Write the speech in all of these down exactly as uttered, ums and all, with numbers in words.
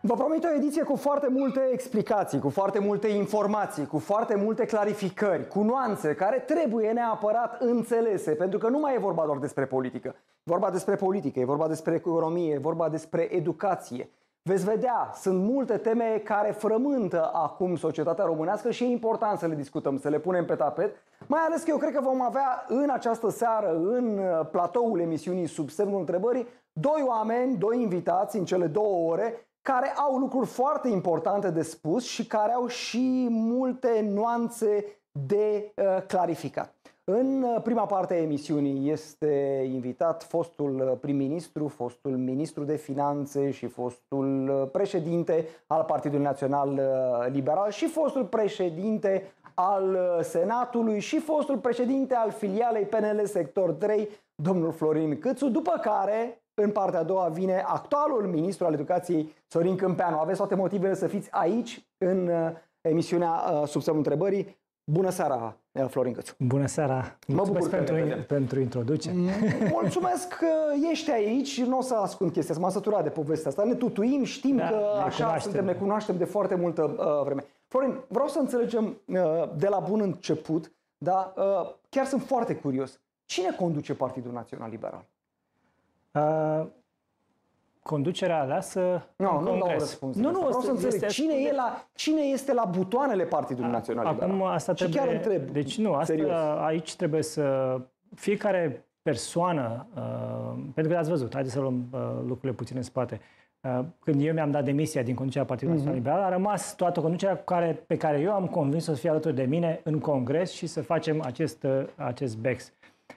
Vă promit o ediție cu foarte multe explicații, cu foarte multe informații, cu foarte multe clarificări, cu nuanțe care trebuie neapărat înțelese, pentru că nu mai e vorba doar despre politică. E vorba despre politică, e vorba despre economie, e vorba despre educație. Veți vedea, sunt multe teme care frământă acum societatea românească și e important să le discutăm, să le punem pe tapet. Mai ales că eu cred că vom avea în această seară, în platoul emisiunii Sub Semnul Întrebării, doi oameni, doi invitați în cele două ore, care au lucruri foarte importante de spus și care au și multe nuanțe de uh, clarificat. În prima parte a emisiunii este invitat fostul prim-ministru, fostul ministru de finanțe și fostul președinte al Partidului Național Liberal și fostul președinte al Senatului și fostul președinte al filialei P N L Sector trei, domnul Florin Câțu, după care în partea a doua vine actualul ministru al Educației, Sorin Câmpeanu. Aveți toate motivele să fiți aici în emisiunea Sub Semnul Întrebării. Bună seara, Florin Câțu. Bună seara. Mulțumesc pentru, pentru introducere. Mulțumesc că ești aici. Nu o să ascund chestia, m-am săturat de povestea asta. Ne tutuim, știm da, că așa cunoaștem. suntem, ne cunoaștem de foarte multă uh, vreme. Florin, vreau să înțelegem uh, de la bun început, dar uh, chiar sunt foarte curios. Cine conduce Partidul Național Liberal? Uh, conducerea aleasă no, în nu Congres. Răspuns nu, nu, vreau să înțeleg. Este cine, e la, cine este la butoanele Partidului A, Național Liberal? Acum asta și trebuie, chiar întreb. Deci nu, asta, serios. aici trebuie să fiecare persoană, uh, pentru că ați văzut, haideți să luăm uh, lucrurile puțin în spate. Uh, când eu mi-am dat demisia din conducerea Partidului uh-huh. Național Liberal, a rămas toată conducerea cu care, pe care eu am convins-o să fie alături de mine în Congres și să facem acest, uh, acest B E X.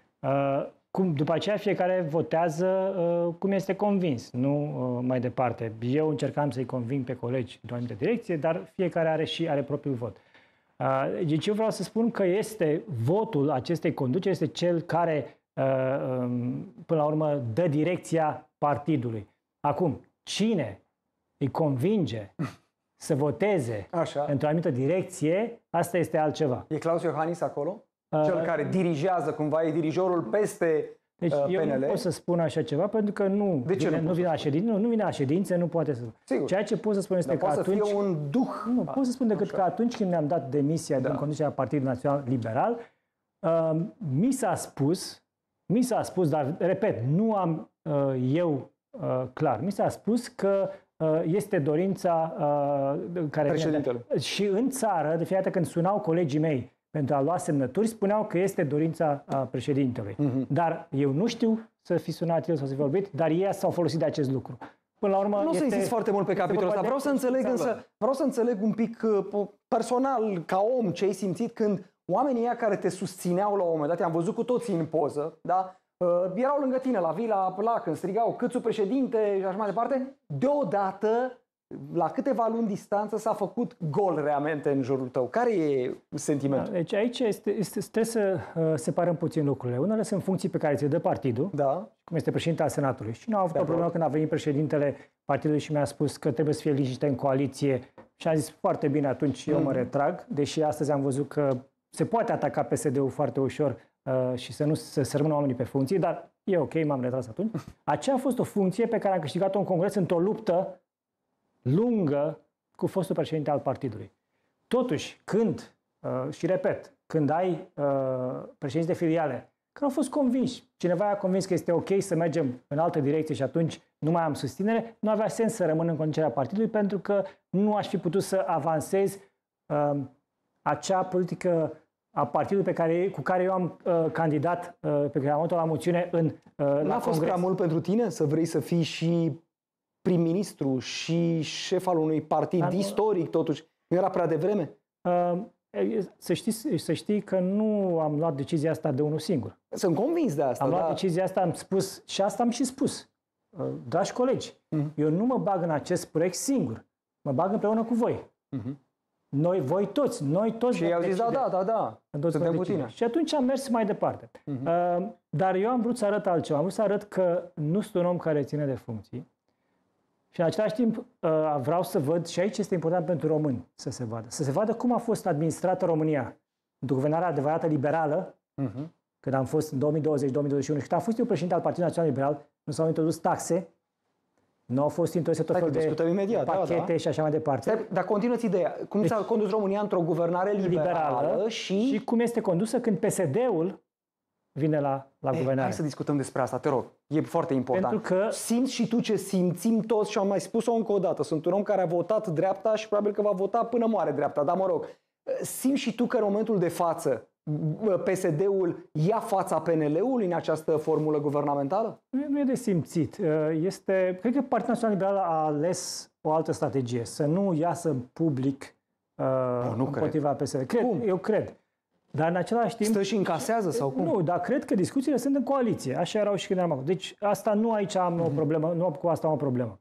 Uh, Cum, după aceea fiecare votează uh, cum este convins, nu uh, mai departe. Eu încercam să-i conving pe colegi într-o anumită direcție, dar fiecare are și are propriul vot. Uh, deci eu vreau să spun că este votul acestei conduceri, este cel care uh, um, până la urmă dă direcția partidului. Acum, cine îi convinge să voteze Așa. într-o anumită direcție, asta este altceva. E Claus Iohannis acolo? Cel care dirigează, cumva, e dirijorul peste deci uh, P N L? Eu nu pot să spun așa ceva, pentru că nu, de ce vine, nu, nu, vine la ședințe, nu, nu vine la ședințe, nu poate să... Sigur. Ceea ce pot să spun este Dar că poate atunci... să fie un duh. Nu, A, pot să spun decât așa. Că atunci când mi-am dat demisia da. din conducerea Partidului Național Liberal, uh, mi s-a spus, mi s-a spus, dar, repet, nu am uh, eu uh, clar, mi s-a spus că uh, este dorința uh, care... Președintele. Vine, și în țară, de fiecare dată când sunau colegii mei pentru a lua semnături, spuneau că este dorința a președintelui. Uh-huh. Dar eu nu știu să fi sunat el sau să fi vorbit, dar ei s-au folosit de acest lucru. Până la urmă, nu este, să insist foarte mult pe capitolul ăsta. Vreau să înțeleg însă, vreau să înțeleg un pic personal, ca om, ce ai simțit când oamenii ăia care te susțineau la un moment dat, i-am văzut cu toții în poză, da? Uh, erau lângă tine la vila, la când strigau Câțu președinte și așa mai departe, deodată, la câteva luni distanță, s-a făcut gol realmente în jurul tău. Care e sentimentul? Deci aici este, este, trebuie să uh, separăm puțin lucrurile. Unele sunt funcții pe care ți le dă partidul, da. cum este președinte al Senatului. Și nu a avut o problemă când a venit președintele partidului și mi-a spus că trebuie să fie liniște în coaliție. Și a zis foarte bine, atunci eu mă retrag, deși astăzi am văzut că se poate ataca P S D-ul foarte ușor uh, și să nu să, să rămână oamenii pe funcții, dar e ok, m-am retras atunci. Aceea a fost o funcție pe care am câștigat-o în Congres într-o luptă lungă cu fostul președinte al partidului. Totuși, când, uh, și repet, când ai uh, președinți de filiale care au fost convinși, cineva a convins că este ok să mergem în altă direcție și atunci nu mai am susținere, nu avea sens să rămân în conducerea partidului pentru că nu aș fi putut să avansez uh, acea politică a partidului pe care, cu care eu am uh, candidat, uh, pe care am avut-o la moțiune în uh, la Congres. N-a fost prea mult pentru tine să vrei să fii și prim-ministru și șef al unui partid Am... istoric, totuși? Nu era prea devreme? Uh, să, știi, să știi că nu am luat decizia asta de unul singur. Sunt convins de asta. Am da. luat decizia asta, am spus, și asta am și spus. Uh, dragi colegi, uh-huh. eu nu mă bag în acest proiect singur. Mă bag împreună cu voi. Uh-huh. Noi, voi toți, noi toți. Și ei au zis, da, da, da, da. Suntem cu tine. Și atunci am mers mai departe. Uh-huh. Uh, dar eu am vrut să arăt altceva. Am vrut să arăt că nu sunt un om care ține de funcții. Și în același timp vreau să văd, și aici este important pentru români să se vadă, să se vadă cum a fost administrată România într-o guvernare adevărată liberală, uh-huh. când am fost în două mii douăzeci două mii douăzeci și unu și când am fost eu președinte al Partidului Național Liberal, nu s-au introdus taxe Nu au fost introduse tot felul de imediat, pachete da, da. și așa mai departe. Stai, dar continuă-ți ideea. Cum deci, s-a condus România într-o guvernare liberală, liberală și... și cum este condusă când P S D-ul vine la, la Ei, guvernare. Hai să discutăm despre asta, te rog. E foarte important. Pentru că... Simți și tu ce simțim toți și am mai spus-o încă o dată. Sunt un om care a votat dreapta și probabil că va vota până moare dreapta. Dar mă rog, simți și tu că în momentul de față P S D-ul ia fața P N L-ului în această formulă guvernamentală? Nu e de simțit. Este, cred că Partidul Național Liberal a ales o altă strategie. Să nu iasă în public uh, nu, împotriva P S D. Cred, cum? Eu cred. Dar în același timp... Stă și încasează sau cum? Nu, dar cred că discuțiile sunt în coaliție. Așa erau și când eram acolo. Deci asta nu aici am mm-hmm. o problemă, nu cu asta am o problemă.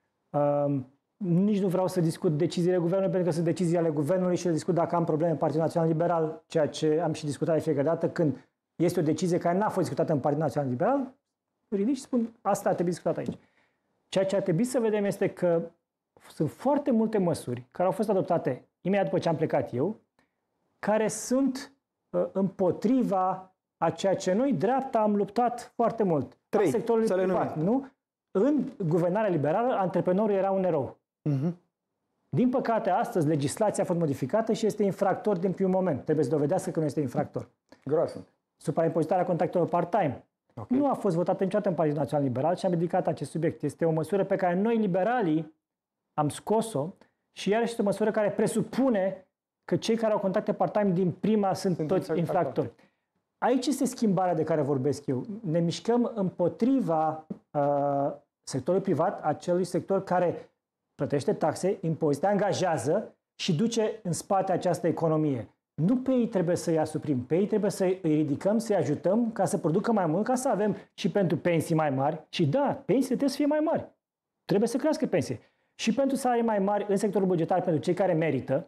Uh, nici nu vreau să discut deciziile guvernului, pentru că sunt decizii ale guvernului și le discut dacă am probleme în Partidul Național Liberal, ceea ce am și discutat de fiecare dată când este o decizie care n-a fost discutată în Partidul Național Liberal, ridic și spun, asta ar trebui discutat aici. Ceea ce ar trebui să vedem este că sunt foarte multe măsuri care au fost adoptate imediat după ce am plecat eu, care sunt uh, împotriva a ceea ce noi, dreapta, am luptat foarte mult. Trei, sectorului privat, nu? În guvernarea liberală, antreprenorul era un erou. Uh-huh. Din păcate, astăzi, legislația a fost modificată și este infractor din primul moment. Trebuie să dovedească că nu este infractor. Groasnic. Supraimpozitarea contractelor part-time. Okay. Nu a fost votată niciodată în Partidul Național Liberal și am ridicat acest subiect. Este o măsură pe care noi, liberalii, am scos-o și iarăși este o măsură care presupune că cei care au contracte part-time din prima sunt, sunt toți infractori. Aici este schimbarea de care vorbesc eu. Ne mișcăm împotriva uh, sectorului privat, acelui sector care plătește taxe, impozite, angajează și duce în spate această economie. Nu pe ei trebuie să-i asuprim, pe ei trebuie să-i ridicăm, să-i ajutăm ca să producă mai mult, ca să avem și pentru pensii mai mari. Și da, pensiile trebuie să fie mai mari. Trebuie să crească pensii. Și pentru salarii mai mari în sectorul bugetar, pentru cei care merită,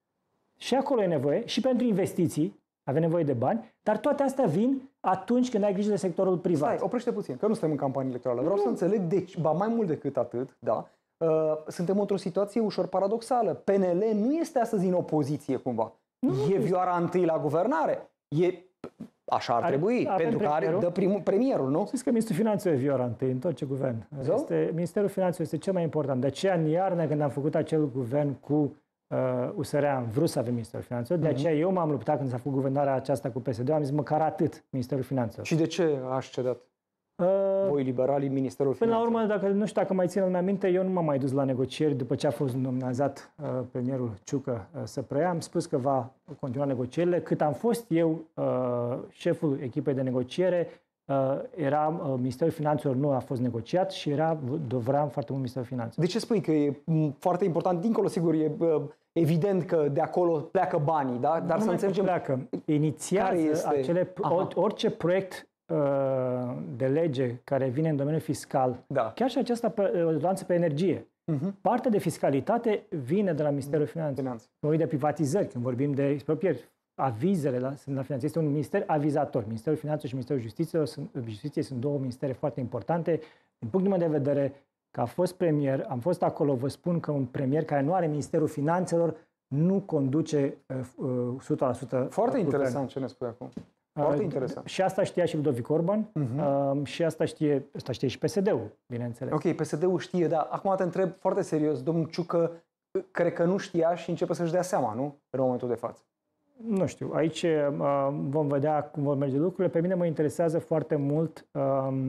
și acolo e nevoie, și pentru investiții, avem nevoie de bani, dar toate astea vin atunci când ai grijă de sectorul privat. Stai, oprește puțin, că nu suntem în campanie electorală. Vreau nu. să înțeleg, deci, ba mai mult decât atât, da, uh, suntem într-o situație ușor paradoxală. P N L nu este astăzi în opoziție, cumva. Nu. E vioara întâi la guvernare. E... Așa ar, ar trebui, ar, pentru că are, dă primul, premierul, nu? Știți că Ministrul Finanțelor e vioara întâi în tot ce guvern. Este, Ministerul Finanțelor este cel mai important. De aceea, în iarnă, când am făcut acel guvern cu Uh, U S R A, am vrut să avem Ministerul Finanțelor, de uh-huh. aceea eu m-am luptat când s-a făcut guvernarea aceasta cu P S D, am zis măcar atât Ministerul Finanțelor. Și de ce aș cedat? Uh, Voi liberalii Ministerul Până Finanțelor? la urmă, dacă nu știu dacă mai țin în minte, eu nu m-am mai dus la negocieri după ce a fost nominalizat uh, premierul Ciucă uh, să preia. Am spus că va continua negocierile. Cât am fost eu uh, șeful echipei de negociere, uh, era uh, Ministerul Finanțelor nu a fost negociat și era dovram foarte mult Ministerul Finanțelor. De ce spui că e foarte important? Dincolo, sigur, e uh, evident că de acolo pleacă banii, da? Dar nu să înțelegem pleacă. Inițiază este... acele, orice proiect uh, de lege care vine în domeniul fiscal, da. Chiar și aceasta pe, ordonanță pe energie. Uh-huh. Partea de fiscalitate vine de la Ministerul Finanțelor. Finanțe. Vorbim de privatizări, când vorbim de exproprieri, avizele la, sunt la finanțe. Este un minister avizator. Ministerul Finanțelor și Ministerul Justiției sunt, Justiției sunt două ministere foarte importante. Din punctul meu de vedere, că a fost premier, am fost acolo, vă spun că un premier care nu are Ministerul Finanțelor nu conduce uh, o sută la sută. Foarte interesant ce ne spui acum. Foarte uh, interesant. Și asta știa și Ludovic Orban uh-huh. uh, și asta știe, asta știe și P S D-ul, bineînțeles. Ok, P S D-ul știe, dar acum te întreb foarte serios, domnul Ciucă, cred că nu știa și începe să-și dea seama, nu? În momentul de față. Nu știu, aici uh, vom vedea cum vor merge lucrurile. Pe mine mă interesează foarte mult uh,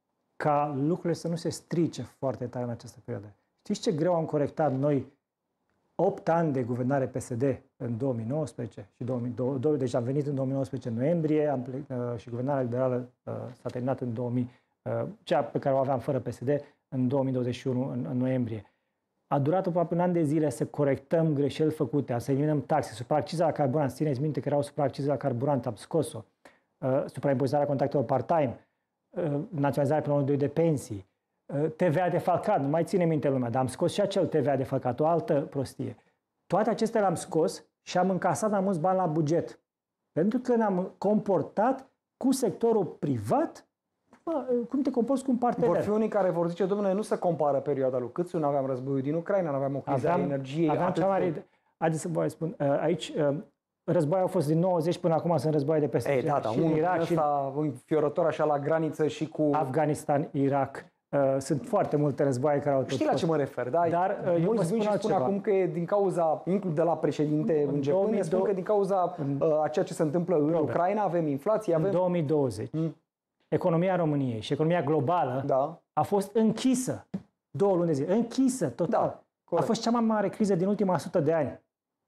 ca lucrurile să nu se strice foarte tare în această perioadă. Știți ce greu am corectat noi opt ani de guvernare P S D în două mii nouăsprezece și două mii douăsprezece, deci am venit în două mii nouăsprezece în noiembrie am plec, uh, și guvernarea liberală uh, s-a terminat în două mii, uh, cea pe care o aveam fără P S D în două mii douăzeci și unu în, în noiembrie. A durat aproape un an de zile să corectăm greșeli făcute, să eliminăm taxe, supraacciza la carburant, țineți minte că era o supraacciză la carburant, am scos-o, uh, supraimpozitarea contractelor part-time, naționalizarea până la doi de pensii, T V A defalcat, nu mai ține minte lumea, dar am scos și acel T V A defalcat, o altă prostie. Toate acestea le-am scos și am încasat mai mulți bani la buget. Pentru că ne-am comportat cu sectorul privat, bă, cum te comporți cu un partener. Vor fi unii care vor zice, domnule, nu se compară perioada lui Câțu, nu aveam războiul din Ucraina, nu aveam o criză a energiei. Aveam cea mare... Haideți să vă spun, aici... Războaiele au fost din nouăzeci până acum, sunt războaie de peste Ei, da, da, și un, Irak, ăsta, un fiorător așa la graniță și cu... Afganistan, Irak, Uh, sunt foarte multe războaie care au tot Știi la ce mă refer, da? Dar uh, eu vă spun spun altceva. acum că e din cauza, inclusiv de la președinte în începând, două mii ne spun că din cauza uh, a ceea ce se întâmplă în Robert, Ucraina, avem inflație, avem... În două mii douăzeci, mm. economia României și economia globală da. a fost închisă două luni de zile. Închisă, total. Da, a fost cea mai mare criză din ultima sută de ani.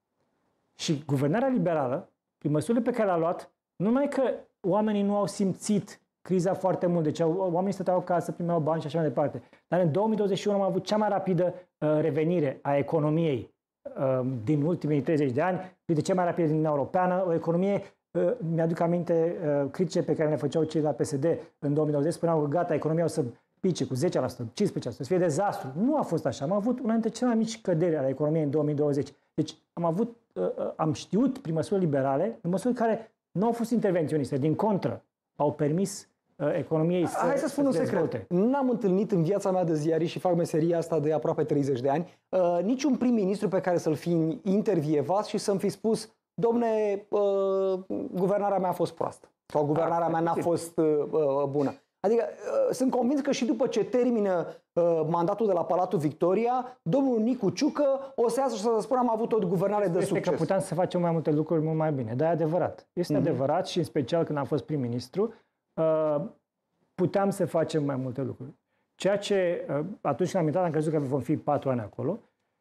Și guvernarea liberală, prin măsurile pe care le-a luat, nu numai că oamenii nu au simțit criza foarte mult, deci oamenii stăteau acasă, primeau bani și așa mai departe. Dar în două mii douăzeci și unu am avut cea mai rapidă uh, revenire a economiei uh, din ultimii treizeci de ani, de cea mai rapidă din Uniunea Europeană, o economie, uh, mi-aduc aminte, uh, critice pe care le făceau cei de la P S D în două mii douăzeci, spuneau că gata, economia o să pice cu zece la sută, cincisprezece la sută, să fie dezastru. Nu a fost așa. Am avut una dintre cele mai mici căderi ale economiei în două mii douăzeci. Deci am avut, uh, uh, am știut prin măsuri liberale, în măsuri care nu au fost intervenționiste, din contră, au permis economiei să Hai să spun un secret. N-am întâlnit în viața mea de ziarist și fac meseria asta de aproape treizeci de ani uh, niciun prim-ministru pe care să-l fi intervievat și să-mi fi spus domne, uh, guvernarea mea a fost proastă sau guvernarea a, mea n-a fost uh, bună. Adică uh, sunt convins că și după ce termină uh, mandatul de la Palatul Victoria, domnul Nicu Ciucă o să iasă și să spună am avut o guvernare de este succes. Că puteam să facem mai multe lucruri mult mai bine. Dar e adevărat. Este mm-hmm. adevărat și în special când am fost prim-ministru, Uh, puteam să facem mai multe lucruri. Ceea ce uh, atunci când am intrat am crezut că vom fi patru ani acolo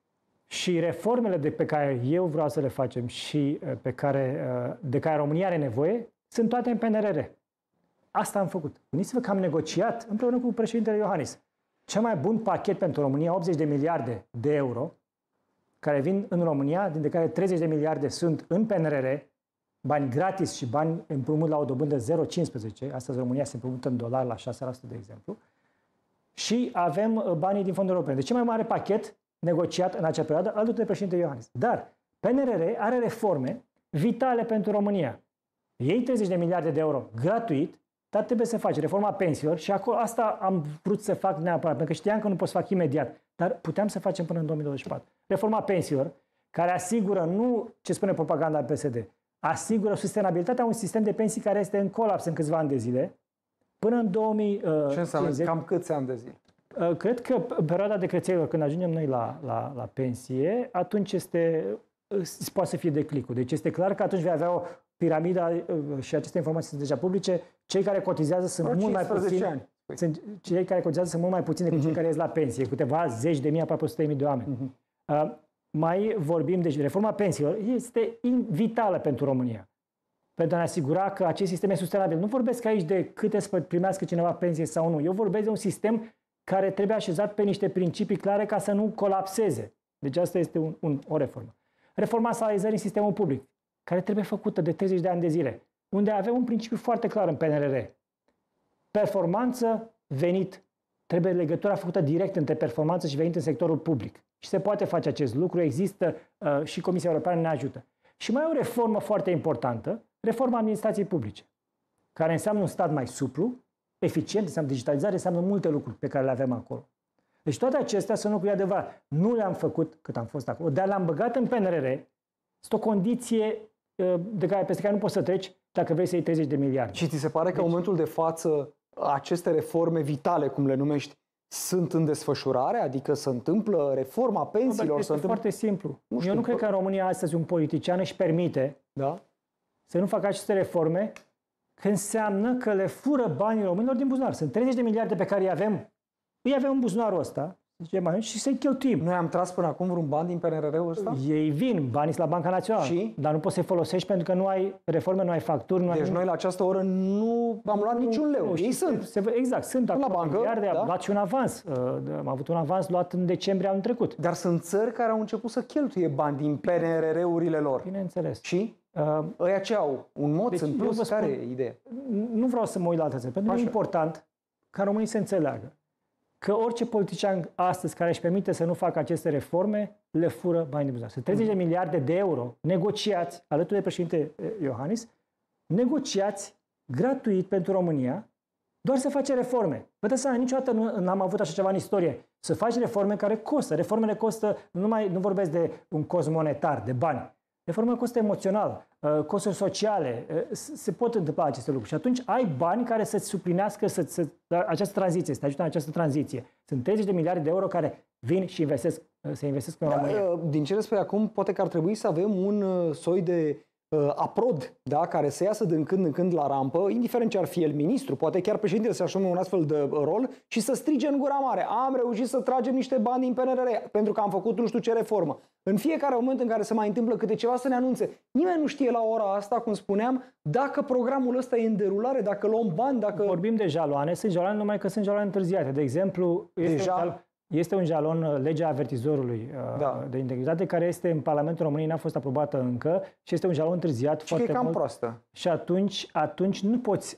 și reformele de pe care eu vreau să le facem și uh, pe care, uh, de care România are nevoie sunt toate în P N R R. Asta am făcut. Gândiți-vă că am negociat împreună cu președintele Iohannis cel mai bun pachet pentru România, optzeci de miliarde de euro care vin în România, dintre care treizeci de miliarde sunt în P N R R, bani gratis și bani împrumut la o dobândă zero virgulă cincisprezece. Astăzi România se împrumută în dolari la șase la sută, de exemplu. Și avem banii din fonduri europene. Deci cel mai mare pachet negociat în acea perioadă alături de președinte Iohannis. Dar P N R R are reforme vitale pentru România. Ei treizeci de miliarde de euro gratuit, dar trebuie să faci reforma pensiilor și acolo asta am vrut să fac neapărat, pentru că știam că nu pot să fac imediat, dar puteam să facem până în două mii douăzeci și patru. Reforma pensiilor, care asigură nu ce spune propaganda P S D, asigură sustenabilitatea unui sistem de pensii care este în colaps în câțiva ani de zile, până în două mii cincizeci. Ce înseamnă? Cam câți ani de zile? Cred că perioada decrețelor, când ajungem noi la, la, la pensie, atunci este, poate să fie declicul. Deci este clar că atunci vei avea o piramidă și aceste informații sunt deja publice. Cei care cotizează sunt Pro mult mai puțini. Ani. Sunt, cei care cotizează sunt mult mai puțini decât uh-huh. cei care ies la pensie, câteva zeci de mii, aproape o sută de mii de oameni. Uh-huh. Uh, mai vorbim, deci reforma pensiilor este vitală pentru România. Pentru a ne asigura că acest sistem e sustenabil. Nu vorbesc aici de câte să primească cineva pensie sau nu. Eu vorbesc de un sistem care trebuie așezat pe niște principii clare ca să nu colapseze. Deci asta este un, un, o reformă. Reforma salarizării în sistemul public, care trebuie făcută de treizeci de ani de zile, unde avem un principiu foarte clar în P N R R. Performanță, venit. Trebuie legătura făcută direct între performanță și venit în sectorul public. Și se poate face acest lucru, există uh, și Comisia Europeană ne ajută. Și mai e o reformă foarte importantă, reforma administrației publice, care înseamnă un stat mai suplu, eficient, înseamnă digitalizare, înseamnă multe lucruri pe care le avem acolo. Deci toate acestea sunt lucruri adevărate. Nu le-am făcut cât am fost acolo, dar le-am băgat în P N R R. Este o condiție uh, de care, peste care nu poți să treci dacă vrei să iei treizeci de miliarde. Și ți se pare că deci, în momentul de față aceste reforme vitale, cum le numești, sunt în desfășurare? Adică se întâmplă reforma pensiilor? Este întâmplă... foarte simplu. Nu știu, Eu nu cred că în România astăzi un politician își permite da? să nu facă aceste reforme, că înseamnă că le fură banii românilor din buzunar. Sunt treizeci de miliarde pe care îi avem, îi avem în buzunarul ăsta, și să-i cheltuim. Noi am tras până acum vreun bani din P N R R-ul ăsta? Ei vin, banii la Banca Națională. Și? Dar nu poți să-i folosești pentru că nu ai reforme, nu ai facturi. Nu deci ai... noi la această oră nu am luat nu, niciun leu. Nu, Ei sunt. Se, exact, sunt la bancă. Miliarde, da? Am luat și un avans. Am avut un avans luat în decembrie anul trecut. Dar sunt țări care au început să cheltuie bani din P N R R-urile lor. Bineînțeles. Și? Uh, ăia ce au? Un mod deci în plus? spun, Care e ideea? Nu vreau să mă uit la altă țări. Pentru că e important ca românii să înțeleagă că orice politician astăzi care își permite să nu facă aceste reforme, le fură bani din buzunar. Sunt treizeci de miliarde de euro negociați alături de președinte Iohannis, negociați gratuit pentru România, doar să face reforme. Vă dați seama, niciodată nu n-am avut așa ceva în istorie. Să faci reforme care costă. Reformele costă, nu, numai, nu vorbesc de un cost monetar, de bani. Reformă costă emoțional, costuri sociale, se pot întâmpla aceste lucruri. Și atunci ai bani care să-ți suplinească să, să, această tranziție, să te ajute în această tranziție. Sunt treizeci de miliarde de euro care vin și investesc, se investesc în România. Da, din ce spui acum, poate că ar trebui să avem un soi de uh, aprod, da, care să iasă din când în când la rampă, indiferent ce ar fi el ministru, poate chiar președintele să asume un astfel de rol și să strige în gura mare: am reușit să tragem niște bani din P N R R pentru că am făcut nu știu ce reformă. În fiecare moment în care se mai întâmplă câte ceva să ne anunțe. Nimeni nu știe la ora asta, cum spuneam, dacă programul ăsta e în derulare, dacă luăm bani, dacă... Vorbim de jaloane, sunt jaloane numai că sunt jaloane întârziate. De exemplu, este, Deja... un, jalon, este un jalon, legea avertizorului da. de integritate, care este în Parlamentul României, n-a fost aprobată încă și este un jalon întârziat. Și că e cam mult. proastă. Și atunci, atunci nu poți...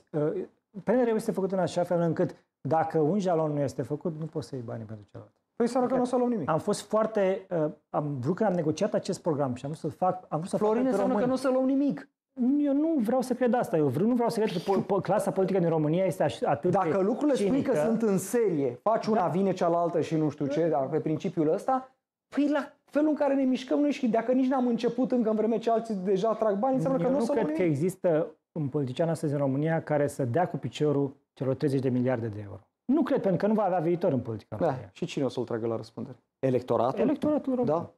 P N R R este făcut în așa fel încât dacă un jalon nu este făcut, nu poți să iei banii pentru celălalt. Păi să că nu o să luăm nimic. Am fost foarte... Uh, am vrut când am negociat acest program și am vrut să fac... Am vrut să Florin, fac înseamnă că nu o să luăm nimic. Eu nu vreau să cred asta. Eu vreau, nu vreau să cred că po- po- clasa politică din România este atât Dacă de Dacă lucrurile cinică, spui că sunt în serie, faci una, da. vine cealaltă și nu știu ce, dar pe principiul ăsta, păi la felul în care ne mișcăm noi și dacă nici n-am început încă în vreme ce alții deja trag bani, înseamnă că nu o să luăm nimic. Eu nu cred că există un politician astăzi în România care să dea cu piciorul celor treizeci de miliarde de euro. Nu cred, pentru că nu va avea viitor în politica da. Și cine o să-l tragă la răspundere? Electoratul? Electoratul român. Da.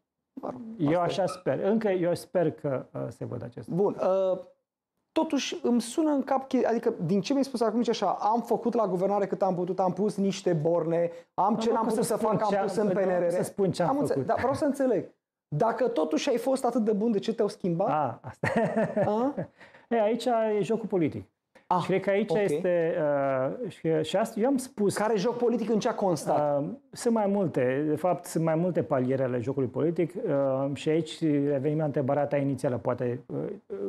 Eu așa sper. Încă eu sper că uh, se văd acest. Bun. Uh, totuși îmi sună în cap, adică din ce mi-ai spus acum, zice așa, am făcut la guvernare cât am putut, am pus niște borne, am ce n-am putut să, să fac, am pus în P N R R. Să spun ce am, am făcut. Dar vreau să înțeleg. Dacă totuși ai fost atât de bun, de ce te-au schimbat? A, asta. A? E, aici e jocul politic. Ah, și cred că aici okay. este... Uh, și, și asta eu am spus... Care joc politic în ce a constat? Uh, sunt mai multe. De fapt, sunt mai multe paliere ale jocului politic uh, și aici revenim la întrebarea ta inițială. Poate uh,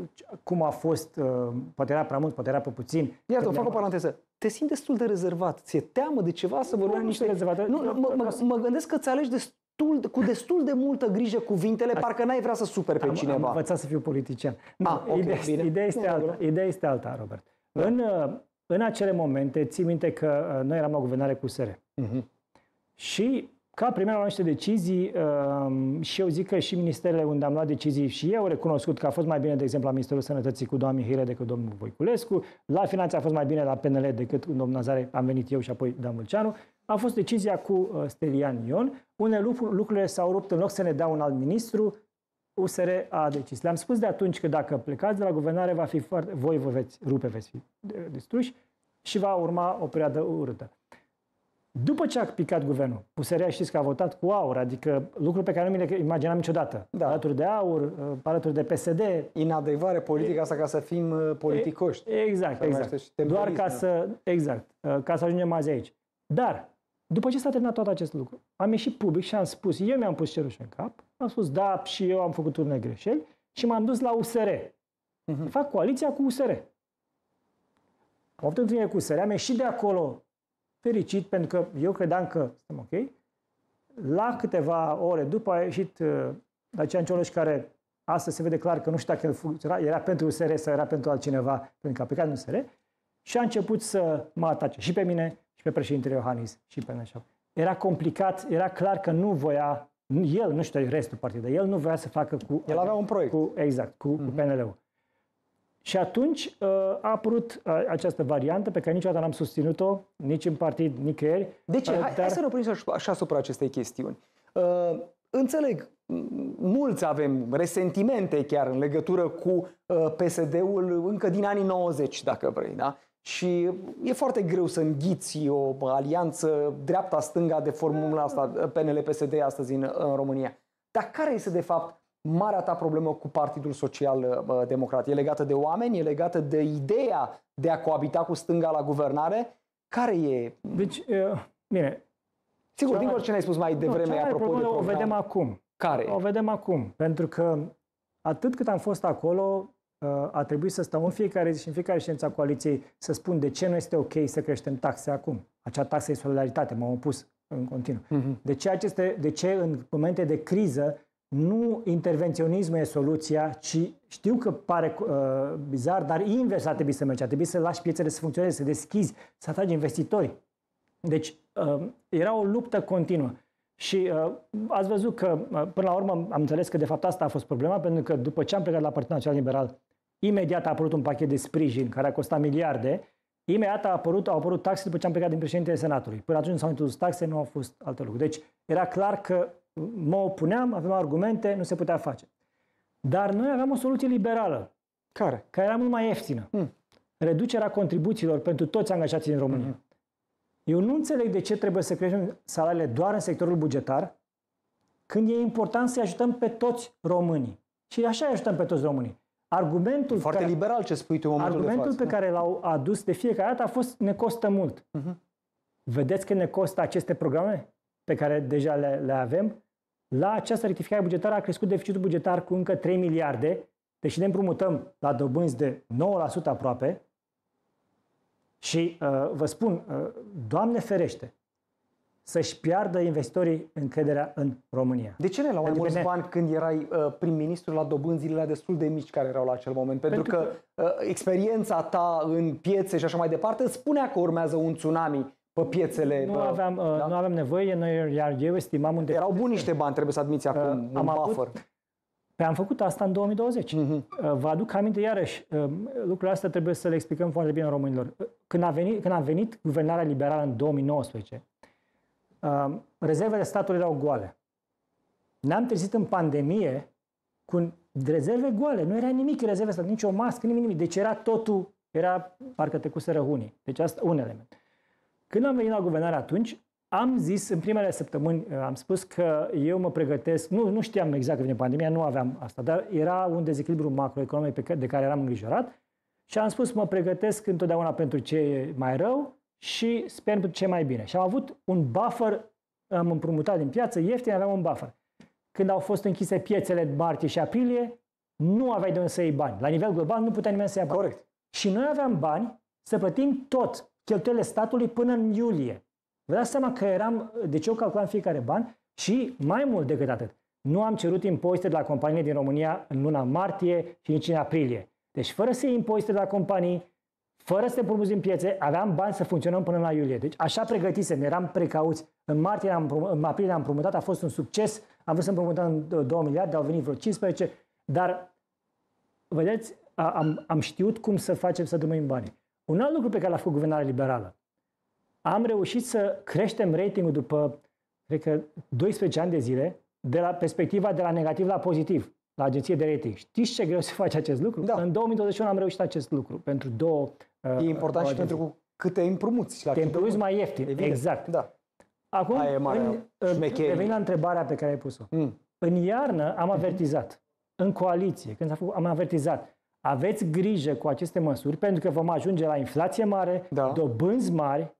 cum a fost, uh, poate era prea mult, poate era prea puțin. Iată, fac o paranteză. Te simți destul de rezervat. Ți-e teamă de ceva să vorbești niște... rezervat. Nu, mă, mă, mă gândesc că ți alegi destul, cu destul de multă grijă cuvintele, a, parcă n-ai vrea să superi pe am, cineva. Am învățat să fiu politician. Nu, ah, okay, ideea, bine. ideea, este alta, ideea este alta, Robert. Da. În, în acele momente, ții minte că noi eram la guvernare cu U S R. Uh-huh. Și ca primar am luat niște decizii um, și eu zic că și ministerele unde am luat decizii și eu recunoscut că a fost mai bine, de exemplu, la Ministerul Sănătății cu doamna Mihire decât domnul Voiculescu, la Finanțe a fost mai bine la P N L decât domnul Nazare, am venit eu și apoi Dan Vâlceanu. A fost decizia cu uh, Stelian Ion, unde lucr- lucrurile s-au rupt, în loc să ne dea un alt ministru, U S R a decis. Le-am spus de atunci că dacă plecați de la guvernare, va fi foarte, voi vă veți rupe, veți fi distruși și va urma o perioadă urâtă. După ce a picat guvernul, U S R știți că a votat cu aur, adică lucruri pe care nu mi le imaginam niciodată. Da. Alături de aur, alături de P S D. Inadecvare politica asta ca să fim politicoși. Exact, exact. Doar ca să, exact, ca să ajungem azi aici. Dar, după ce s-a terminat tot acest lucru, am ieșit public și am spus, eu mi-am pus cerușă în cap, am spus, da, și eu am făcut unele greșeli și m-am dus la U S R. Uh-huh. Fac coaliția cu U S R. Am avut întâlnire cu U S R, am ieșit de acolo fericit, pentru că eu credeam că suntem ok. La câteva ore după a ieșit uh, Dacian Cioloș, care astăzi se vede clar că nu știu dacă funcționa, era pentru U S R sau era pentru altcineva, pentru că a plecat în U S R, și a început să mă atace și pe mine, și pe președintele Iohannis, și pe Neșau. Era complicat, era clar că nu voia, el, nu știu restul partidului, el nu voia să facă cu... El avea un proiect. Cu, exact, cu, uh-huh. cu P N L-ul. Și atunci a apărut această variantă pe care niciodată n-am susținut-o, nici în partid, nicăieri. De ce? Hai, dar... hai să ne oprim așa asupra acestei chestiuni. Uh, înțeleg, mulți avem resentimente chiar în legătură cu uh, P S D-ul încă din anii nouăzeci, dacă vrei, da? Și e foarte greu să înghiți o alianță dreapta-stânga de formula asta, P N L P S D astăzi în, în România. Dar care este de fapt marea ta problemă cu Partidul Social Democrat? E legată de oameni? E legată de ideea de a coabita cu stânga la guvernare? Care e? Deci, bine. Sigur, din orice ne-ai spus mai devreme, nu, apropo de program. O vedem acum. Care? O vedem acum. Pentru că atât cât am fost acolo, a trebuit să stau în fiecare zi și în fiecare ședință a coaliției să spun de ce nu este ok să creștem taxe acum. Acea taxă e solidaritate, m-am opus în continuu. Uh-huh. De ce aceste, de ce în momente de criză nu intervenționismul e soluția, ci știu că pare uh, bizar, dar invers ar trebui să mergi. Ar trebui să lași piețele să funcționeze, să deschizi, să atragi investitori. Deci uh, era o luptă continuă. Și uh, ați văzut că, uh, până la urmă, am înțeles că de fapt asta a fost problema, pentru că după ce am plecat la Partidul Național Liberal, imediat a apărut un pachet de sprijin care a costat miliarde, imediat a apărut, au apărut taxe după ce am plecat din președintele Senatului. Până atunci nu s-au introdus taxe, nu au fost alte lucruri. Deci era clar că mă opuneam, aveam argumente, nu se putea face. Dar noi aveam o soluție liberală. Care? Care era mult mai ieftină. Hmm. Reducerea contribuțiilor pentru toți angajații din România. Hmm. Eu nu înțeleg de ce trebuie să creștem salariile doar în sectorul bugetar, când e important să-i ajutăm pe toți românii. Și așa îi ajutăm pe toți românii. Argumentul Foarte care, liberal ce spui tu în momentul argumentul de față. pe care l-au adus de fiecare dată a fost ne costă mult. Uh-huh. Vedeți că ne costă aceste programe pe care deja le, le avem? La această rectificare bugetară a crescut deficitul bugetar cu încă trei miliarde, deși ne împrumutăm la dobânzi de nouă la sută aproape. Și uh, vă spun, uh, Doamne ferește, să-și piardă investitorii încrederea în România. De ce ne luau mai Pentru mulți că ne- bani când erai uh, prim-ministru la dobânzile destul de mici care erau la acel moment? Pentru, Pentru că, uh, experiența ta în piețe și așa mai departe îți spunea că urmează un tsunami pe piețele. Nu bă, aveam, uh, da? nu aveam nevoie, noi, iar eu estimam unde... Erau buni niște bani, trebuie să admiți acum, Uh, un am avut- buffer. Pe am făcut asta în două mii douăzeci. Mhm. Uh, Vă aduc aminte iarăși, uh, lucrurile astea trebuie să le explicăm foarte bine românilor. Uh, Când a venit, când a venit guvernarea liberală în două mii nouăsprezece, uh, rezervele statului erau goale. Ne-am trezit în pandemie cu rezerve goale. Nu era nimic în rezerve statului, nici o mască, nimic, nimic. Deci era totul, era parcă trecuseră unii. Deci asta un element. Când am venit la guvernare atunci, am zis în primele săptămâni, am spus că eu mă pregătesc, nu, nu știam exact că vine pandemia, nu aveam asta, dar era un dezechilibru macroeconomic pe care, de care eram îngrijorat și am spus mă pregătesc întotdeauna pentru ce e mai rău și sper pentru ce e mai bine. Și am avut un buffer, am împrumutat din piață, ieftin, aveam un buffer. Când au fost închise piețele în martie și aprilie, nu aveai de unde să iei bani. La nivel global nu putea nimeni să ia bani. Corect. Și noi aveam bani să plătim tot cheltuielile statului până în iulie. Vă dați seama că eram, deci eu calculam fiecare ban și mai mult decât atât. Nu am cerut impozite de la companii din România în luna martie și nici în aprilie. Deci fără să iei impozite de la companii, fără să te împrumuți din piețe, aveam bani să funcționăm până la iulie. Deci așa pregătisem, eram precauți. În martie, am, în aprilie am împrumutat, a fost un succes. Am vrut să împrumutăm două miliarde, au venit vreo cincisprezece, dar vedeți, am, am știut cum să facem să dăm în bani. Un alt lucru pe care l-a făcut guvernarea liberală. Am reușit să creștem ratingul după, cred că, doisprezece ani de zile, de la perspectiva de la negativ la pozitiv, la agenție de rating. Știți ce greu se face acest lucru? Da. În două mii douăzeci și unu am reușit acest lucru pentru două E important uh, și pentru cu câte împrumuți. La te câte- împrumuți mai ieftin. Evident. Exact. Da. Acum, Aia e marea în, șmecherie. revenind la întrebarea pe care ai pus-o. Mm. În iarnă am avertizat, în coaliție, când s-a făcut, am avertizat, aveți grijă cu aceste măsuri, pentru că vom ajunge la inflație mare, Da. dobânzi mari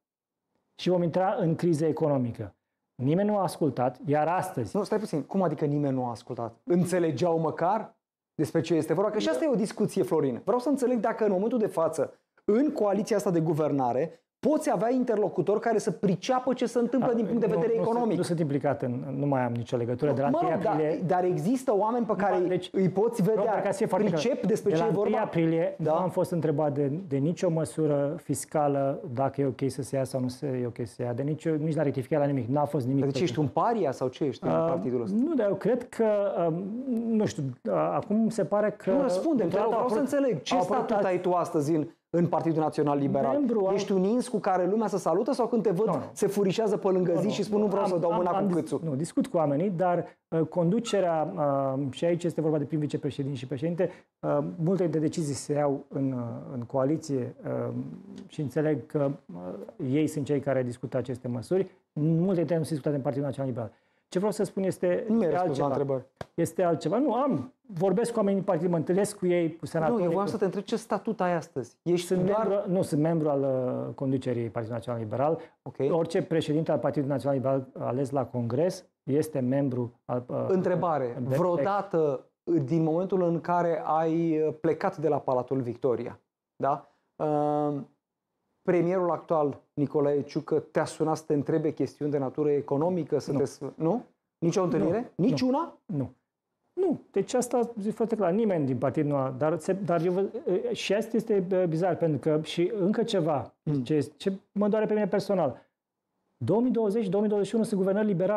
și vom intra în criză economică. Nimeni nu a ascultat, iar astăzi... Nu, stai puțin. Cum adică nimeni nu a ascultat? Înțelegeau măcar despre ce este vorba? Că și asta e o discuție, Florin. Vreau să înțeleg dacă în momentul de față, în coaliția asta de guvernare, poți avea interlocutori care să priceapă ce se întâmplă din punct de Nu- vedere nu, economic. sunt- Nu sunt implicat, în, nu mai am nicio legătură. De la Mă întâi rog, dar, aprilie... dar există oameni pe care deci, îi poți Robert, vedea, ca să fie foarte clar, pricep despre de ce la e vorba? întâi aprilie Da. nu am fost întrebat de, de nicio măsură fiscală dacă e ok să se ia sau nu e ok să se ia, de nicio, nici la rectificare, la nimic. Nu a fost nimic. Deci ești un paria sau ce ești în Uh, partidul ăsta? Nu, dar eu cred că, uh, nu știu, uh, acum se pare că... Nu răspundem, te rog, vreau să înțeleg. Ce au apărut statut alți- ai tu astăzi în, în Partidul Național Liberal? Membru al- Ești un ins cu care lumea se salută sau când te văd Nu, nu. se furișează pe lângă zi Nu, și spun nu vreau am- să dau am- mâna am cu dis- câțul? Nu, discut cu oamenii, dar uh, conducerea, uh, și aici este vorba de prim vicepreședinte și președinte, uh, multe dintre decizii se iau în, uh, în coaliție uh, și înțeleg că uh, ei sunt cei care discută aceste măsuri. Multe dintre ele nu se discută în Partidul Național Liberal. Ce vreau să spun este, Nu mi-ai este răspuns la altceva. întrebări. Este altceva. Nu, am. Vorbesc cu oamenii din partid, mă întâlnesc cu ei, cu senatorii. Nu, eu voiam cu- să te întreb ce statut ai astăzi. Ești Sunt doar... membru, nu, sunt membru al uh, conducerii Partidului Național Liberal. Ok. Orice președinte al Partidului Național Liberal ales la Congres este membru al... Uh, Întrebare. de- Vreodată, din momentul în care ai plecat de la Palatul Victoria, da? Uh, premierul actual, Nicolae Ciucă, te-a sunat să te întrebe chestiuni de natură economică? Să Nu. te... s- Nu? Nici o întâlnire? Nu. Nici una? Nu. Nu. Deci asta zic foarte clar. Nimeni din partid nu a... Dar, se, dar eu, vă- și asta este uh, bizar, pentru că și încă ceva, Mm. ce, ce mă doare pe mine personal. două mii douăzeci două mii douăzeci și unu sunt guvernări liberale.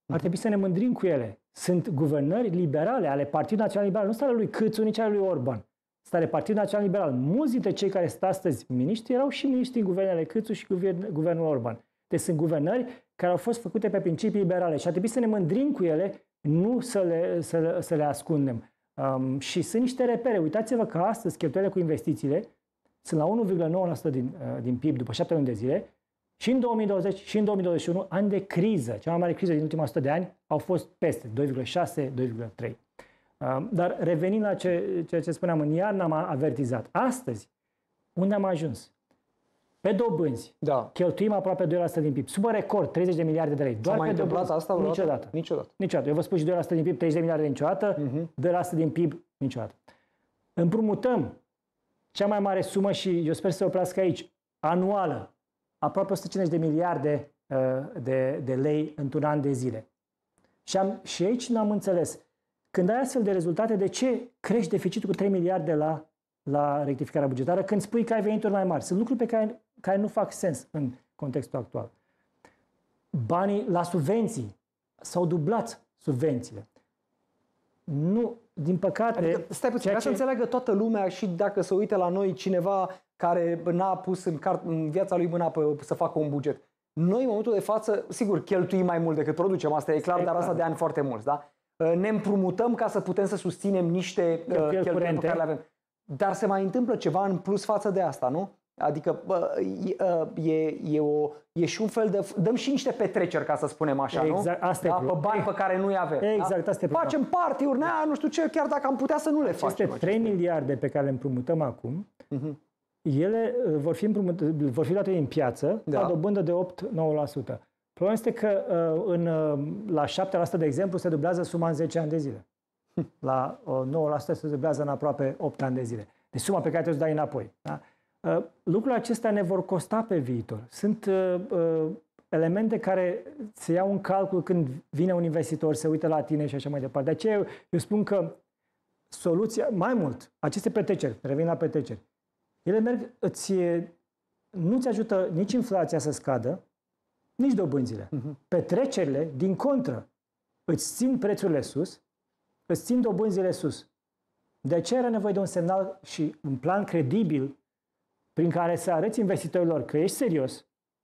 Ar trebui să ne mândrim cu ele. Sunt guvernări liberale ale Partidului Național Liberal, nu sunt ale lui Câțu, nici ale lui Orban. Sunt ale Partidului Național Liberal. Mulți dintre cei care sunt astăzi miniștri erau și miniștri în guvernele Câțu și guvern, guvernul Orban. Deci sunt guvernări care au fost făcute pe principii liberale și ar trebui să ne mândrim cu ele, nu să le, să le, să le ascundem. Um, și sunt niște repere. Uitați-vă că astăzi cheltuielile cu investițiile sunt la unu virgulă nouă la sută din, uh, din P I B după șapte luni de zile. Și în două mii douăzeci și în două mii douăzeci și unu, ani de criză, cea mai mare criză din ultima sută de ani, au fost peste doi virgulă șase, doi virgulă trei. Uh, dar revenind la ce, ce, ce spuneam, în iarnă am avertizat. Astăzi, unde am ajuns? Pe dobânzi, da. Cheltuim aproape doi la sută din P I B. Sub record, treizeci de miliarde de lei. Doar S-a mai pe întâmplat dobânzi. asta vreodată? Niciodată. Niciodată. Niciodată. Eu vă spun și doi la sută din P I B, treizeci de miliarde niciodată, uh-huh. doi la sută din P I B niciodată. Împrumutăm cea mai mare sumă și eu sper să se oprească aici, anuală, aproape o sută cincizeci de miliarde uh, de, de lei într-un an de zile. Și, am, și aici n-am înțeles. Când ai astfel de rezultate, de ce crești deficitul cu trei miliarde la, la rectificarea bugetară când spui că ai venituri mai mari? Sunt lucruri pe care, care nu fac sens în contextul actual. Banii la subvenții. S-au dublat subvențiile. Nu, din păcate... Adică, stai puțin, ca ce... să înțeleagă toată lumea și dacă se uită la noi cineva care n-a pus în, cart, în viața lui mâna pe, să facă un buget. Noi, în momentul de față, sigur, cheltuim mai mult decât producem, asta e clar, e dar clar. Asta de ani foarte mulți, da? Ne împrumutăm ca să putem să susținem niște cheltuieli pe care le avem. Dar se mai întâmplă ceva în plus față de asta, nu? Adică bă, e, e, o, e și un fel de... Dăm și niște petreceri, ca să spunem așa, exact, nu? asta da? Pe bani pe care nu-i avem. Exact, da? asta e Facem party-uri, nea, nu știu ce, chiar dacă am putea să nu le aceste facem. Aceste trei miliarde pe care le împrumutăm acum, uh-huh. ele vor fi, vor fi luate din piață da. La dobândă de opt nouă la sută. Problema este că în, la șapte la sută, de exemplu, se dublează suma în zece ani de zile. La nouă la sută se dublează în aproape opt ani de zile. Deci suma pe care trebuie să o dai înapoi. Da? Lucrurile acestea ne vor costa pe viitor. Sunt uh, elemente care se iau în calcul când vine un investitor, se uită la tine și așa mai departe. De aceea eu, eu spun că soluția, mai mult, aceste petreceri, revin la petreceri, ele merg, îți, nu-ți ajută nici inflația să scadă, nici dobânzile. Uh-huh. Petrecerile, din contră, îți țin prețurile sus, îți țin dobânzile sus. De aceea era nevoie de un semnal și un plan credibil prin care să arăți investitorilor că ești serios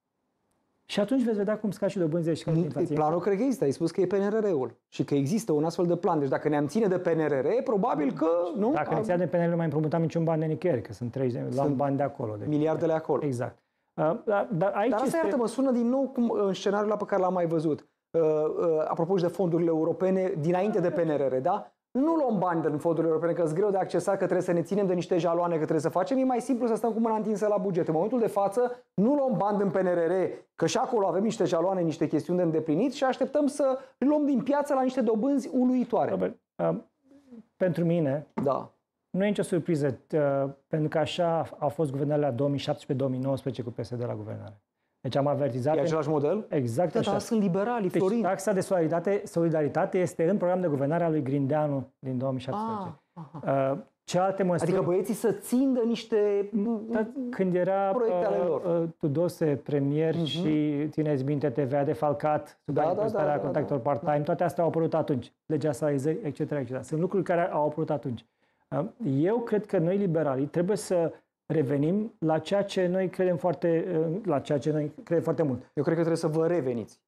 și atunci veți vedea cum scad și dobânzile și cum inflația. Planul cred că există, ai spus că e P N R R-ul și că există un astfel de plan. Deci dacă ne-am ține de P N R R, probabil că... nu. Dacă ne ține de P N R R, nu mai împrumutam niciun bani de nicăieri, că sunt treizeci, luam bani de acolo. Deci. Miliardele acolo. Exact. Uh, dar, dar, aici dar asta, este... iartă-mă, sună din nou cum, în scenariul ăla pe care l-am mai văzut. Uh, uh, apropo și de fondurile europene, dinainte de P N R R, da? Nu luăm bani din fondurile europene, că sunt greu de accesat, că trebuie să ne ținem de niște jaloane, că trebuie să facem. E mai simplu să stăm cu mâna întinsă la buget. În momentul de față, nu luăm bani din P N R R, că și acolo avem niște jaloane, niște chestiuni de îndeplinit și așteptăm să luăm din piață la niște dobânzi uluitoare. Robert, uh, pentru mine, da. nu e nicio surpriză, uh, pentru că așa au fost guvernările la două mii șaptesprezece două mii nouăsprezece cu P S D la guvernare. Deci am avertizat... E același model? Exact da, așa. Da, sunt liberali, Florin. Deci taxa de solidaritate, solidaritate este în program de guvernare al lui Grindeanu din două mii șaptesprezece. Ah, uh, ce alte măsuri... Adică băieții să țin de niște da, când era uh, Tudose premier uh-huh. și, țineți minte, T V A defalcat, sub da, da, da, da, contractor da, part-time, da. Toate astea au apărut atunci. Legea salarizării, et cetera, et cetera. Sunt lucruri care au apărut atunci. Uh, eu cred că noi, liberalii, trebuie să revenim la ceea ce noi credem foarte, la ceea ce noi credem foarte mult. Eu cred că trebuie să vă reveniți.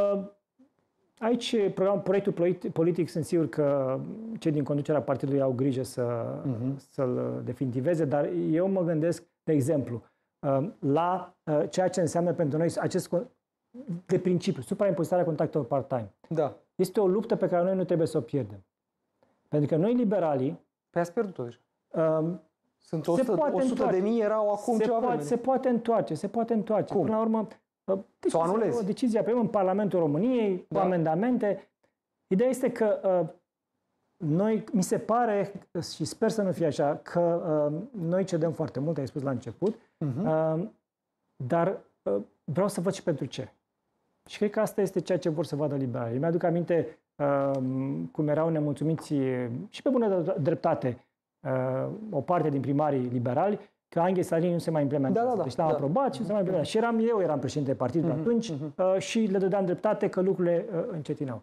Aici, programul, proiectul politic, sunt sigur că cei din conducerea partidului au grijă să, uh-huh. să-l definitiveze, dar eu mă gândesc, de exemplu, la ceea ce înseamnă pentru noi acest de principiu, supraimpozitarea contractelor part-time. Da. Este o luptă pe care noi nu trebuie să o pierdem. Pentru că noi, liberalii... Pe ați pierdut-o deja. Sunt o sută de mii, erau acum se ceva poate, vreme. Se poate întoarce, se poate întoarce. Cum? Până la urmă, să o anulezi. O decizie a în Parlamentul României, da. Cu amendamente. Ideea este că uh, noi, mi se pare, și sper să nu fie așa, că uh, noi cedăm foarte mult, ai spus la început, uh-huh. uh, dar uh, vreau să văd și pentru ce. Și cred că asta este ceea ce vor să vadă liberalii. Îmi aduc aminte uh, cum erau nemulțumiți și pe bună dreptate Uh, o parte din primarii liberali, că Anghe Salini nu se mai implementează. Da, da, da, deci l-am da. aprobat și nu se mai implementează. Și eram eu, eram președinte partidului uh-huh, atunci uh-huh. uh, și le dădeam dreptate că lucrurile uh, încetinau.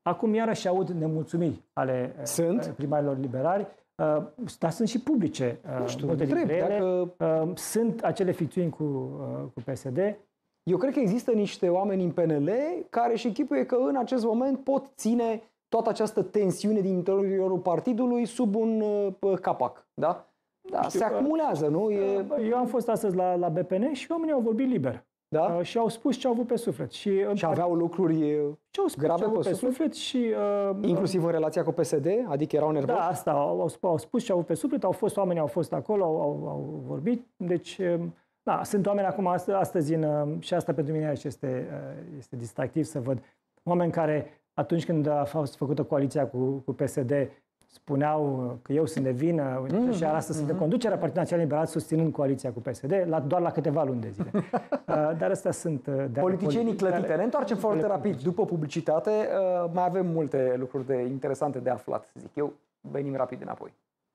Acum iarăși aud nemulțumiri ale sunt? primarilor liberali, dar sunt și publice. Nu știu, multe dintre întreb, ele. dacă... Sunt acele ficțiuni cu, cu P S D. Eu cred că există niște oameni în P N L care își închipuie că în acest moment pot ține toată această tensiune din interiorul partidului sub un uh, capac, da? Da, știu, se acumulează, nu? E... Eu am fost astăzi la, la B P N și oamenii au vorbit liber. Da? Uh, și au spus ce au avut pe suflet. Și, și aveau lucruri ce au spus, grave ce au avut pe, pe suflet? suflet și... Uh, Inclusiv în relația cu P S D? Adică erau nervoși? Da, asta. Au, au, au spus ce au avut pe suflet, au fost oameni, au fost acolo, au, au, au vorbit. Deci, uh, da, sunt oameni acum astăzi în, uh, și asta pentru mine este, uh, este distractiv să văd oameni care atunci când a fost făcută coaliția cu, cu P S D spuneau că eu sunt de vină mm, și astăzi mm-hmm. sunt de conducerea Partidului Național Liberal susținând coaliția cu P S D, la, doar la câteva luni de zile. uh, dar astea sunt... Uh, de Politicienii clătite. care... Ne întoarcem foarte rapid. După publicitate, uh, mai avem multe lucruri de interesante de aflat, zic eu. Venim rapid înapoi.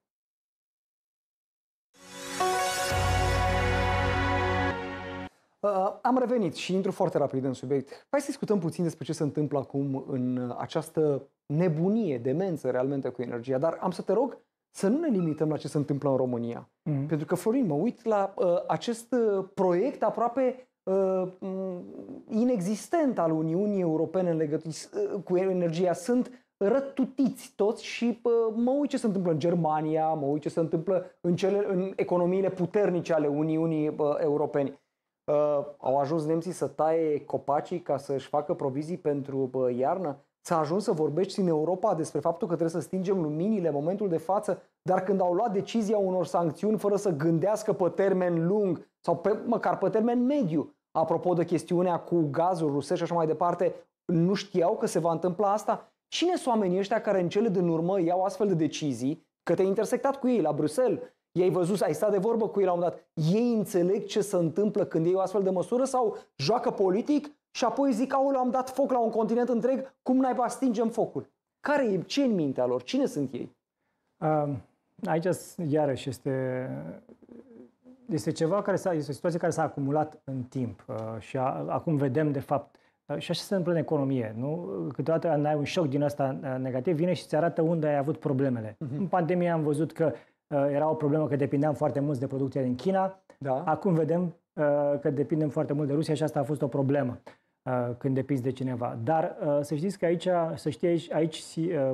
Uh, am revenit și intru foarte rapid în subiect. Hai să discutăm puțin despre ce se întâmplă acum în această nebunie, demență realmente cu energia. Dar am să te rog să nu ne limităm la ce se întâmplă în România. Mm. Pentru că, Florin, mă uit la uh, acest uh, proiect aproape uh, inexistent al Uniunii Europene în legătură uh, cu energia. Sunt rătutiți toți și uh, mă uit ce se întâmplă în Germania, mă uit ce se întâmplă în, cele, în economiile puternice ale Uniunii uh, Europene. Uh, au ajuns nemții să taie copacii ca să-și facă provizii pentru uh, iarnă? S-a ajuns să vorbești în Europa despre faptul că trebuie să stingem luminile în momentul de față, dar când au luat decizia unor sancțiuni fără să gândească pe termen lung sau pe, măcar pe termen mediu, apropo de chestiunea cu gazul rusesc și așa mai departe, nu știau că se va întâmpla asta? Cine sunt oamenii ăștia care în cele din urmă iau astfel de decizii? Că te-ai intersectat cu ei la Bruxelles, i-ai văzut, ai stat de vorbă cu ei la un moment dat. Ei înțeleg ce se întâmplă când iei o astfel de măsură sau joacă politic și apoi zic, aoleu, am dat foc la un continent întreg, cum naiba stingem focul? Care e, ce în mintea lor? Cine sunt ei? Uh, aici, iarăși, este, este ceva care s-a, este o situație care s-a acumulat în timp uh, și a, acum vedem, de fapt, uh, și așa se întâmplă în economie, nu? Câteodată ai un șoc din ăsta uh, negativ, vine și îți arată unde ai avut problemele. Uh-huh. În pandemie am văzut că uh, era o problemă că depindeam foarte mult de producția din China. Da. Acum vedem uh, că depindem foarte mult de Rusia și asta a fost o problemă uh, când depinzi de cineva. Dar uh, să știți că aici, să știi aici, aici uh,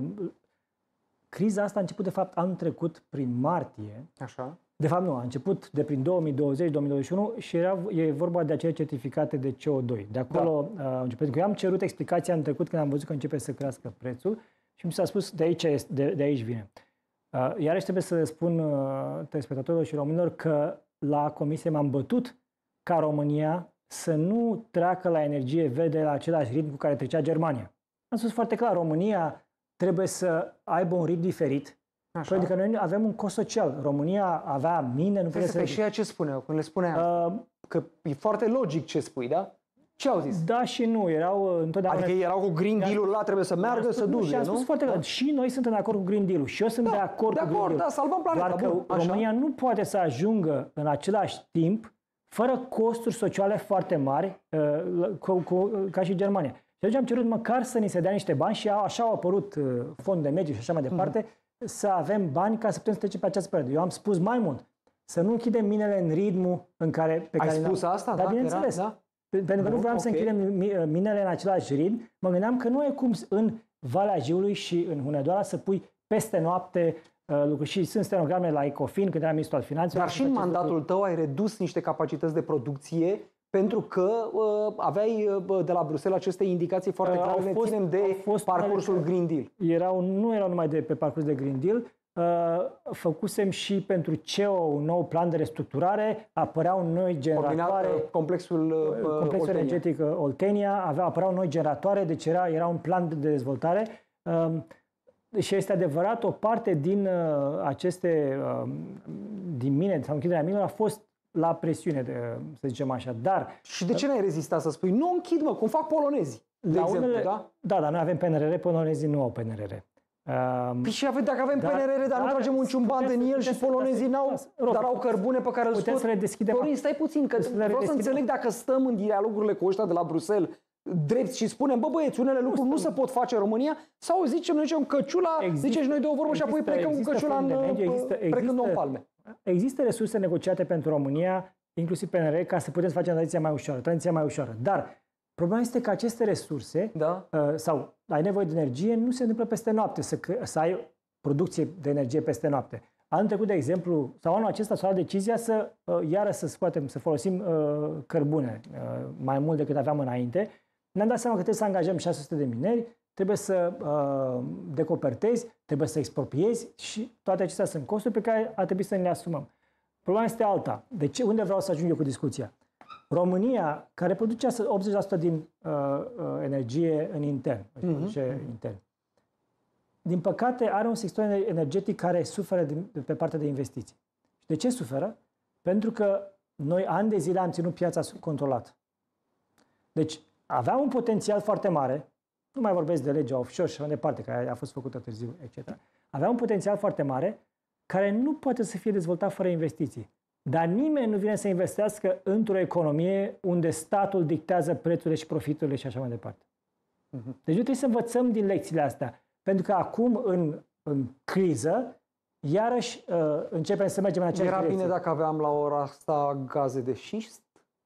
criza asta a început, de fapt, anul trecut, prin martie. Așa. De fapt, nu, a început de prin două mii douăzeci două mii douăzeci și unu și era, e vorba de acele certificate de C O doi. De acolo, da. uh, pentru că eu am cerut explicația anul trecut când am văzut că începe să crească prețul și mi s-a spus de aici, este, de, de aici vine. Uh, iarăși trebuie să spun uh, telespectatorilor și românilor că la comisie m-am bătut ca România să nu treacă la energie verde la același ritm cu care trecea Germania. Am spus foarte clar, România trebuie să aibă un ritm diferit. Așa. Pentru că noi avem un cost social. România avea mine, nu putea să... Pe și ea ce spuneau când le spunea? Uh, că e foarte logic ce spui, da? Ce au zis? Da și nu, erau întotdeauna... Adică erau cu Green Deal-ul ăla, trebuie să meargă, să duce, nu? Și am spus foarte clar, și noi suntem de acord cu Green Deal-ul. Și eu sunt da, de acord de cu acord, Green Deal-ul. Da, salvăm planeta. Doar că bun, România nu poate să ajungă în același timp, fără costuri sociale foarte mari, cu, cu, ca și Germania. Și atunci am cerut măcar să ni se dea niște bani și așa au apărut fond de mediu și așa mai departe, mm-hmm. să avem bani ca să putem să trecem pe această perioadă. Eu am spus mai mult, să nu închidem minele în ritmul în care... Pe Ai care spus asta? Da, da bineînțeles. Era, da? Pentru că nu vreau okay. să închidem minele în același ritm. Mă gândeam că nu e cum în Valea Jiului și în Hunedoara să pui peste noapte uh, lucruri. Și sunt stenograme la Ecofin, când era ministrul al finanțelor. Dar și în mandatul lucru. tău ai redus niște capacități de producție pentru că uh, aveai uh, de la Bruxelles aceste indicații foarte clare, uh, ne fost, ținem de parcursul Green Deal. Erau, nu erau numai de pe parcurs de Green Deal, uh, făcusem și pentru C E O un nou plan de restructurare, apăreau noi generatoare. Combinat, complexul uh, complexul Oltenia. energetic Oltenia, avea, apăreau noi generatoare, deci era, era un plan de dezvoltare. Uh, și este adevărat, o parte din uh, aceste, uh, din mine, sau închiderea minelor, a fost la presiune, de, să zicem așa, dar... Și de ce n-ai rezistat să spui, nu închid, mă, cum fac polonezii, de exemplu, unele, da? Da, dar noi avem P N R R, polonezii nu au P N R R. Um, păi și dacă avem dar, P N R R, dar nu tragem un ciumban din el și polonezii n-au, dar au cărbune pe care îl scot. Puteți să le deschidem... Florin, stai puțin, că vreau să înțeleg dacă stăm în dialogurile cu ăștia de la Bruxelles drepți și spunem, bă băieți, unele lucruri nu se pot face în România, sau zicem, noi zicem căciula, există, ziceți noi de o vorbă și apoi plecăm cu căciula în, plecând în palme. Există resurse negociate pentru România, inclusiv P N R, ca să putem să facem tranziția mai ușoară, tranziția mai ușoară. Dar problema este că aceste resurse, da. uh, sau ai nevoie de energie, nu se întâmplă peste noapte, să, să ai producție de energie peste noapte. Anul trecut, de exemplu, sau anul acesta s-a luat decizia să, uh, iară să scoatem, să folosim uh, cărbune uh, mai mult decât aveam înainte. Ne-am dat seama că trebuie să angajăm șase sute de mineri, trebuie să uh, decopertezi, trebuie să expropriezi și toate acestea sunt costuri pe care ar trebui să ne le asumăm. Problema este alta. De ce? Unde vreau să ajung eu cu discuția? România, care produce optzeci la sută din uh, uh, energie în intern, mm-hmm. produce intern, din păcate are un sector energetic care suferă de, pe partea de investiții. Și de ce suferă? Pentru că noi ani de zile am ținut piața controlată. Deci aveam un potențial foarte mare, nu mai vorbesc de legea offshore și mai departe, care a fost făcută târziu, et cetera. Avea un potențial foarte mare care nu poate să fie dezvoltat fără investiții. Dar nimeni nu vine să investească într-o economie unde statul dictează prețurile și profiturile și așa mai departe. Uh-huh. Deci nu trebuie să învățăm din lecțiile astea. Pentru că acum, în, în criză, iarăși uh, începem să mergem în aceeași Era direcție. bine dacă aveam la ora asta gaze de șist?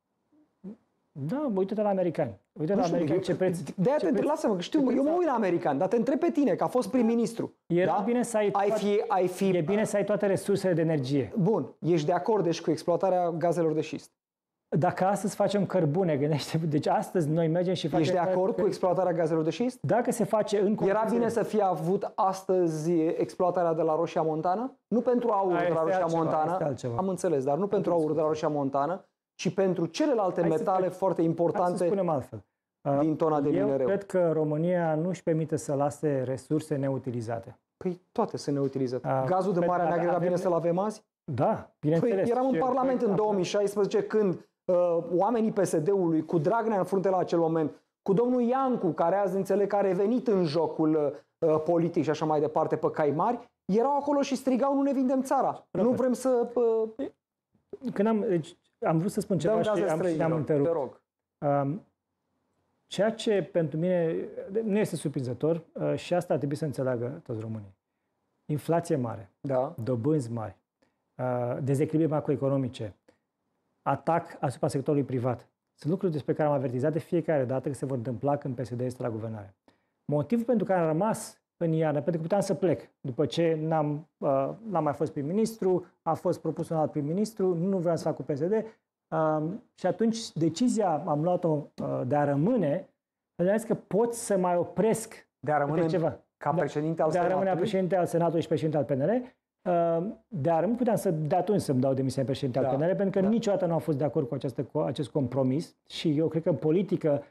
Da, uite-te la americani. Uite-te la americani ce preț... De-aia te întreb, lasă-mă, că știu, eu mă uit la americani, dar te întreb pe tine, că a fost prim-ministru. Era da? bine să ai, ai toate, fi, ai fi... E bine să ai toate resursele de energie. Bun, ești de acord deci cu exploatarea gazelor de șist? Dacă astăzi facem cărbune, gândește, deci astăzi noi mergem și facem... Ești de acord cu exploatarea gazelor de șist? Dacă se face în Era bine să fie avut astăzi exploatarea de la Roșia Montană? Nu pentru aur de la Roșia Montană, am înțeles, dar nu pentru aur de la Roșia Montană, ci pentru celelalte Hai metale să, foarte importante. Hai să spunem altfel. Din tona de Eu minereu. cred că România nu își permite să lase resurse neutilizate. Păi toate sunt neutilizate. A, Gazul de Marea Neagră era avem... bine să-l avem azi? Da, bineînțeles. Păi eram în Parlament în două mii șaisprezece când uh, oamenii P S D-ului, cu Dragnea în frunte la acel moment, cu domnul Iancu, care azi înțeleg că a revenit în jocul uh, politic și așa mai departe pe cai mari, erau acolo și strigau, nu ne vindem țara. Robert. Nu vrem să... Uh... Când am, deci, am vrut să spun ceva și am, și am întrerupt. Te rog. Um, ceea ce pentru mine nu este surprinzător uh, și asta ar trebui să înțeleagă toți românii. Inflație mare, da. Dobânzi mari, uh, dezechilibre macroeconomice, atac asupra sectorului privat. Sunt lucruri despre care am avertizat de fiecare dată că se vor întâmpla când P S D este la guvernare. Motivul pentru care am rămas în iarnă, pentru că puteam să plec. După ce n-am, uh, n-am mai fost prim-ministru, a fost propus un alt prim-ministru, nu vreau să fac cu P S D. Uh, și atunci decizia am luat-o uh, de a rămâne, pentru că pot să mai opresc de a rămâne ceva. Ca președinte al de a Senatului? rămâne președinte al Senatului și președinte al P N R. Uh, de a rămâne, puteam să, de atunci să-mi dau demisia președinte da. al P N R, pentru că da. niciodată nu am fost de acord cu, această, cu acest compromis și eu cred că în politică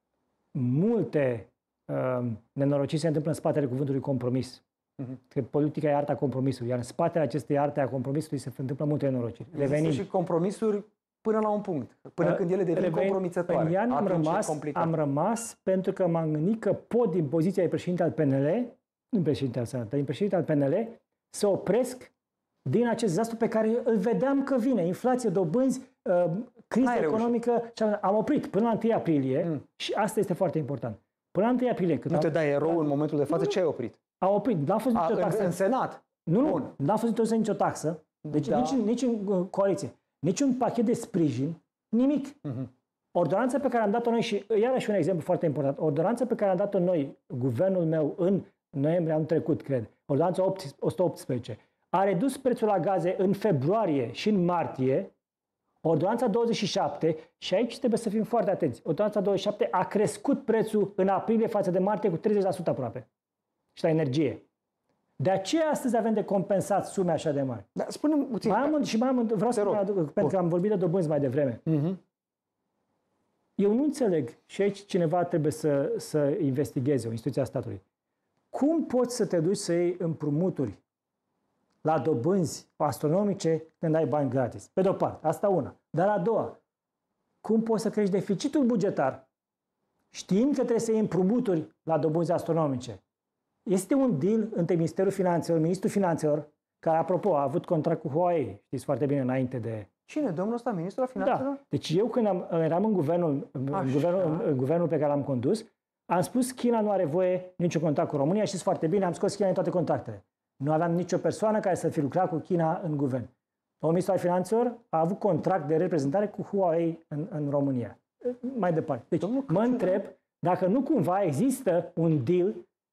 multe Uh, nenorociri se întâmplă în spatele cuvântului compromis. Uh-huh. Că politica e arta compromisului, iar în spatele acestei arte a compromisului se întâmplă multe nenorociri. Există și compromisuri până la un punct, până uh, când ele devin compromițătoare. În am rămas, am rămas pentru că m-am gândit că pot din poziția de președinte al P N L, nu președinte al Senatului, din președinte al P N L, să opresc din acest dezastru pe care îl vedeam că vine. Inflație, dobânzi, uh, criză economică. Am oprit până la întâi aprilie mm. și asta este foarte important. Până la întâi aprilie. Nu te dai erou în momentul de față? Nu, ce ai oprit? Am oprit. N-am fost nicio taxă. În, în Senat? Nu, nu. N-am fost nicio, nicio taxă. Deci da. nici, nici în coaliție. Nici un pachet de sprijin. Nimic. Uh-huh. Ordonanța pe care am dat-o noi și, iarăși un exemplu foarte important, ordonanța pe care am dat-o noi, guvernul meu, în noiembrie anul trecut, cred, ordonanța o sută optsprezece, a redus prețul la gaze în februarie și în martie. Ordonanța douăzeci și șapte, și aici trebuie să fim foarte atenți, ordonanța douăzeci și șapte a crescut prețul în aprilie față de martie cu treizeci la sută aproape. Și la energie. De aceea astăzi avem de compensat sume așa de mari. Da, spune-mi puțin. Mai am, și mai am, vreau să aduc, pentru că am vorbit de dobânzi mai devreme. Uh-huh. Eu nu înțeleg, și aici cineva trebuie să, să investigheze, o instituție a statului. Cum poți să te duci să iei împrumuturi la dobânzi astronomice când ai bani gratis? Pe de-o parte, asta una. Dar a doua, cum poți să crești deficitul bugetar știind că trebuie să iei împrumuturi la dobânzi astronomice? Este un deal între Ministerul Finanțelor, Ministrul Finanțelor, care, apropo, a avut contract cu Huawei, știți foarte bine, înainte de Cine? Domnul ăsta, ministrul al finanțelor? Da. Deci eu când am, eram în guvernul, în guvernul, în, în guvernul pe care l-am condus, am spus China nu are voie niciun contact cu România, știți foarte bine, am scos China în toate contactele. Nu aveam nicio persoană care să fi lucrat cu China în guvern. Domnul ministru al finanțelor a avut contract de reprezentare cu Huawei în, în România. Mai departe. Deci Domnul mă întreb dacă nu cumva există un deal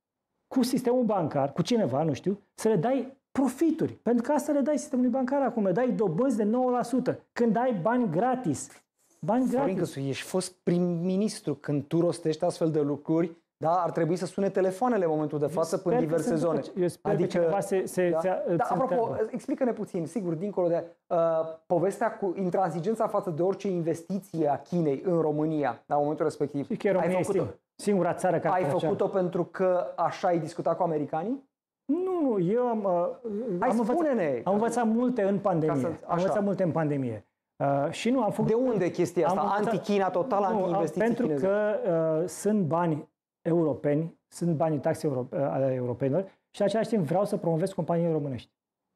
cu sistemul bancar, cu cineva, nu știu, să le dai profituri. Pentru că asta le dai sistemului bancar acum, le dai dobânzi de nouă la sută. Când ai bani gratis. Bani Florin gratis. Câțu, ești fost prim-ministru. Când tu rostești astfel de lucruri, da, ar trebui să sune telefoanele în momentul de față până diverse zone. Eu sper adică, că cineva se, se, da? se, da, se apropo, explică-ne puțin, sigur, dincolo de uh, povestea cu intransigența față de orice investiție a Chinei în România, la momentul respectiv. Și că România este singura țară care ai făcut-o pentru că așa ai discutat cu americanii? Nu, nu, eu am, uh, Hai, am, învățat, am învățat multe în pandemie. Să, am învățat multe în pandemie. Uh, și nu am făcut. De unde chestia asta? Învățat, anti-China total, anti-investiții Pentru chineze. că uh, sunt bani europeni, sunt banii taxe euro, uh, ale europenilor și în același timp vreau să promovez companiile românești.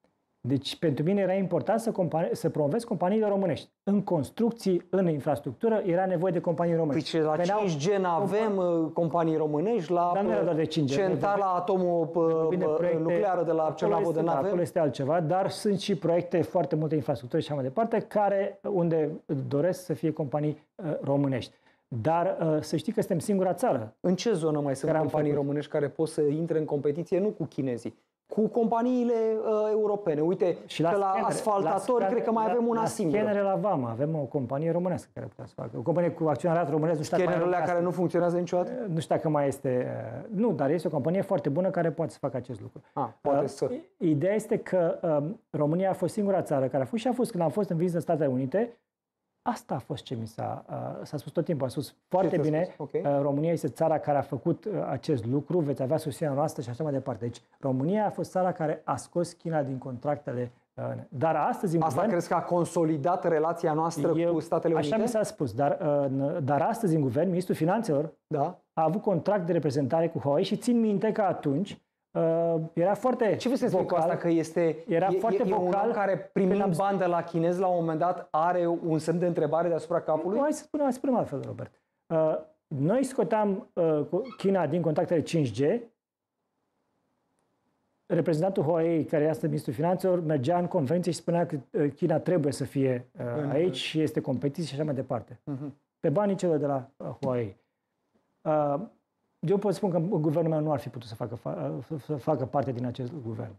Deci pentru mine era important să, companie, să promovez companiile românești. În construcții, în infrastructură, era nevoie de companii românești. Păi la cinci G avem compa- companii românești, la Dar nu era doar de cinci G, centrala atomul nucleară de la Cernavă de Nave. Acolo este altceva, dar sunt și proiecte, foarte multe infrastructuri și așa mai departe, care, unde doresc să fie companii uh, românești. Dar uh, să știi că suntem singura țară. În ce zonă mai sunt companii românești care pot să intre în competiție, nu cu chinezii, cu companiile uh, europene? Uite, și la, că la scanere, asfaltatori la cred că mai la, avem una la singură. La scanere la VAMA avem o companie românească care putea să facă. O companie cu acționariat românesc. Nu știu scanerele care nu funcționează niciodată? Nu știu dacă mai este... Uh, nu, dar este o companie foarte bună care poate să facă acest lucru. Ah, poate uh, să. Ideea este că uh, România a fost singura țară care a fost și a fost când am fost în vizită în Statele Unite. Asta a fost ce mi s-a, uh, s-a spus tot timpul. A spus foarte ce bine, okay. uh, România este țara care a făcut uh, acest lucru, veți avea susținerea noastră și așa mai departe. Deci România a fost țara care a scos China din contractele. Uh, dar astăzi în Asta guvern, crezi că a consolidat relația noastră eu, cu Statele Unite? Așa mi s-a spus, dar, uh, dar astăzi în guvern, ministrul finanțelor da. a avut contract de reprezentare cu Huawei și țin minte că atunci Uh, era foarte Ce vrei să spui cu asta? Că este era e, foarte e, e vocal, un om care primind am... bani de la chinez la un moment dat are un semn de întrebare deasupra capului? Nu, hai să spunem, hai să spunem altfel, Robert. Uh, noi scoteam uh, China din contactele cinci G. Reprezentantul Huawei, care este ministrul finanțelor, mergea în conferințe și spunea că uh, China trebuie să fie uh, aici și este competiție și așa mai departe. Uh-huh. Pe banii celor de la uh, Huawei. Uh, Eu pot spun că guvernul meu nu ar fi putut să facă, să facă parte din acest guvern.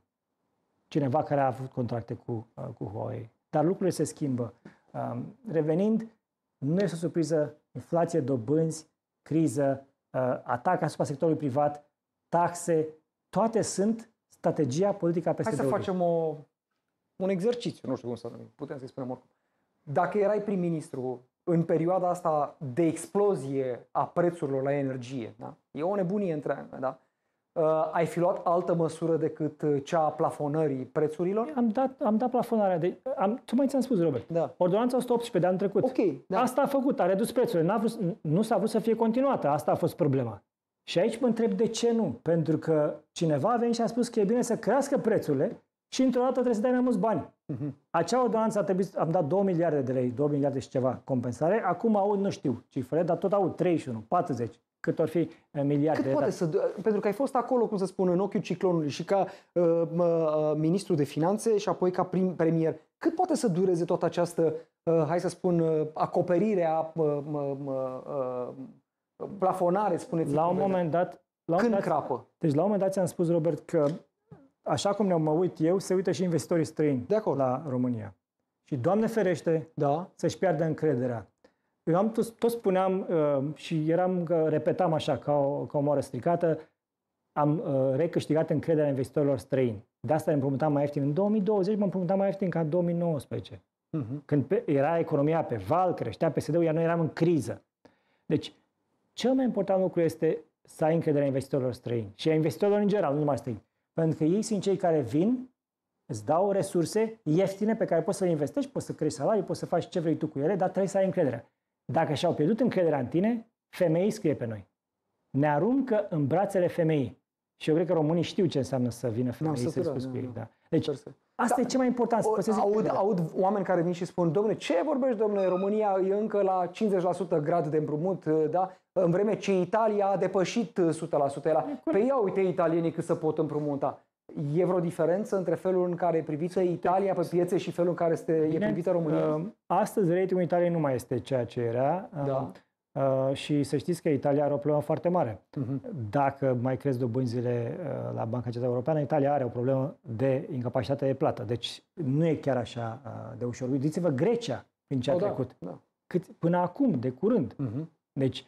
Cineva care a avut contracte cu, cu Huawei. Dar lucrurile se schimbă. Revenind, nu este o surpriză, inflație, dobânzi, criză, atac asupra sectorului privat, taxe, toate sunt strategia politică a P S D-ului. Hai să facem o, un exercițiu, nu știu cum să numim, putem să-i spunem oricum. Dacă erai prim-ministru în perioada asta de explozie a prețurilor la energie, da? E o nebunie întreagă, da? Uh, ai fi luat altă măsură decât cea a plafonării prețurilor? Am dat, am dat plafonarea. De, am, tu mai ți-am spus, Robert. Da. Ordonanța o sută optsprezece de anul trecut. Okay, da. Asta a făcut, a redus prețurile. N-a vrut, nu s-a vrut să fie continuată. Asta a fost problema. Și aici mă întreb de ce nu. Pentru că cineva a venit și a spus că e bine să crească prețurile și într-o dată trebuie să dai mai mulți bani. Uh-huh. Acea ordonanță a trebuit, am dat două miliarde de lei, două miliarde și ceva compensare. Acum aud, nu știu cifrele, dar tot aud treizeci și unu, patruzeci, cât or fi miliarde. Cât poate să, pentru că ai fost acolo, cum să spun, în ochiul ciclonului și ca uh, uh, ministru de finanțe și apoi ca prim premier. Cât poate să dureze toată această, uh, hai să spun, uh, acoperire a uh, uh, uh, plafonare, spuneți? La un moment dat... La Când dat, crapă? Deci la un moment dat ți-am spus, Robert, că așa cum ne mă uit eu, se uită și investitorii străini de acord. La România. Și Doamne ferește da. Să-și piardă încrederea. Eu am tot, tot spuneam uh, și eram, că repetam așa ca o, ca o moară stricată, am uh, recâștigat încrederea investitorilor străini. De asta ne împrumutam mai ieftin. În două mii douăzeci mă împrumutam mai ieftin ca în două mii nouăsprezece. Uh-huh. Când pe, era economia pe val, creștea P S D-ul, iar noi eram în criză. Deci, cel mai important lucru este să ai încrederea investitorilor străini. Și a investitorilor în general, nu numai străini. Pentru că ei sunt cei care vin, îți dau resurse ieftine pe care poți să le investești, poți să crești salarii, poți să faci ce vrei tu cu ele, dar trebuie să ai încrederea. Dacă și-au pierdut încrederea în tine, femeii scrie pe noi. Ne aruncă în brațele femeii. Și eu cred că românii știu ce înseamnă să vină femeii să discuți cu ei. Da. Deci, Asta Da. e ce mai important, să O, păstrezi aud, încrederea. aud oameni care vin și spun, domnule, ce vorbești, domnule, România e încă la cincizeci la sută grad de împrumut, da? În vreme ce Italia a depășit o sută la sută. La... Pe ia uite italienii cât să pot împrumuta. E vreo diferență între felul în care e privită Italia pe piețe și felul în care este, e privită România? Uh, astăzi ratingul Italiei nu mai este ceea ce era. Uh, Da. Uh, și să știți că Italia are o problemă foarte mare. Uh-huh. Dacă mai cresc dobânzile uh, la Banca Centrală Europeană, Italia are o problemă de incapacitate de plată. Deci nu e chiar așa uh, de ușor. Uitați-vă Grecia prin ce a Oh, da, trecut. da. Cât, până acum, de curând. Uh-huh. Deci,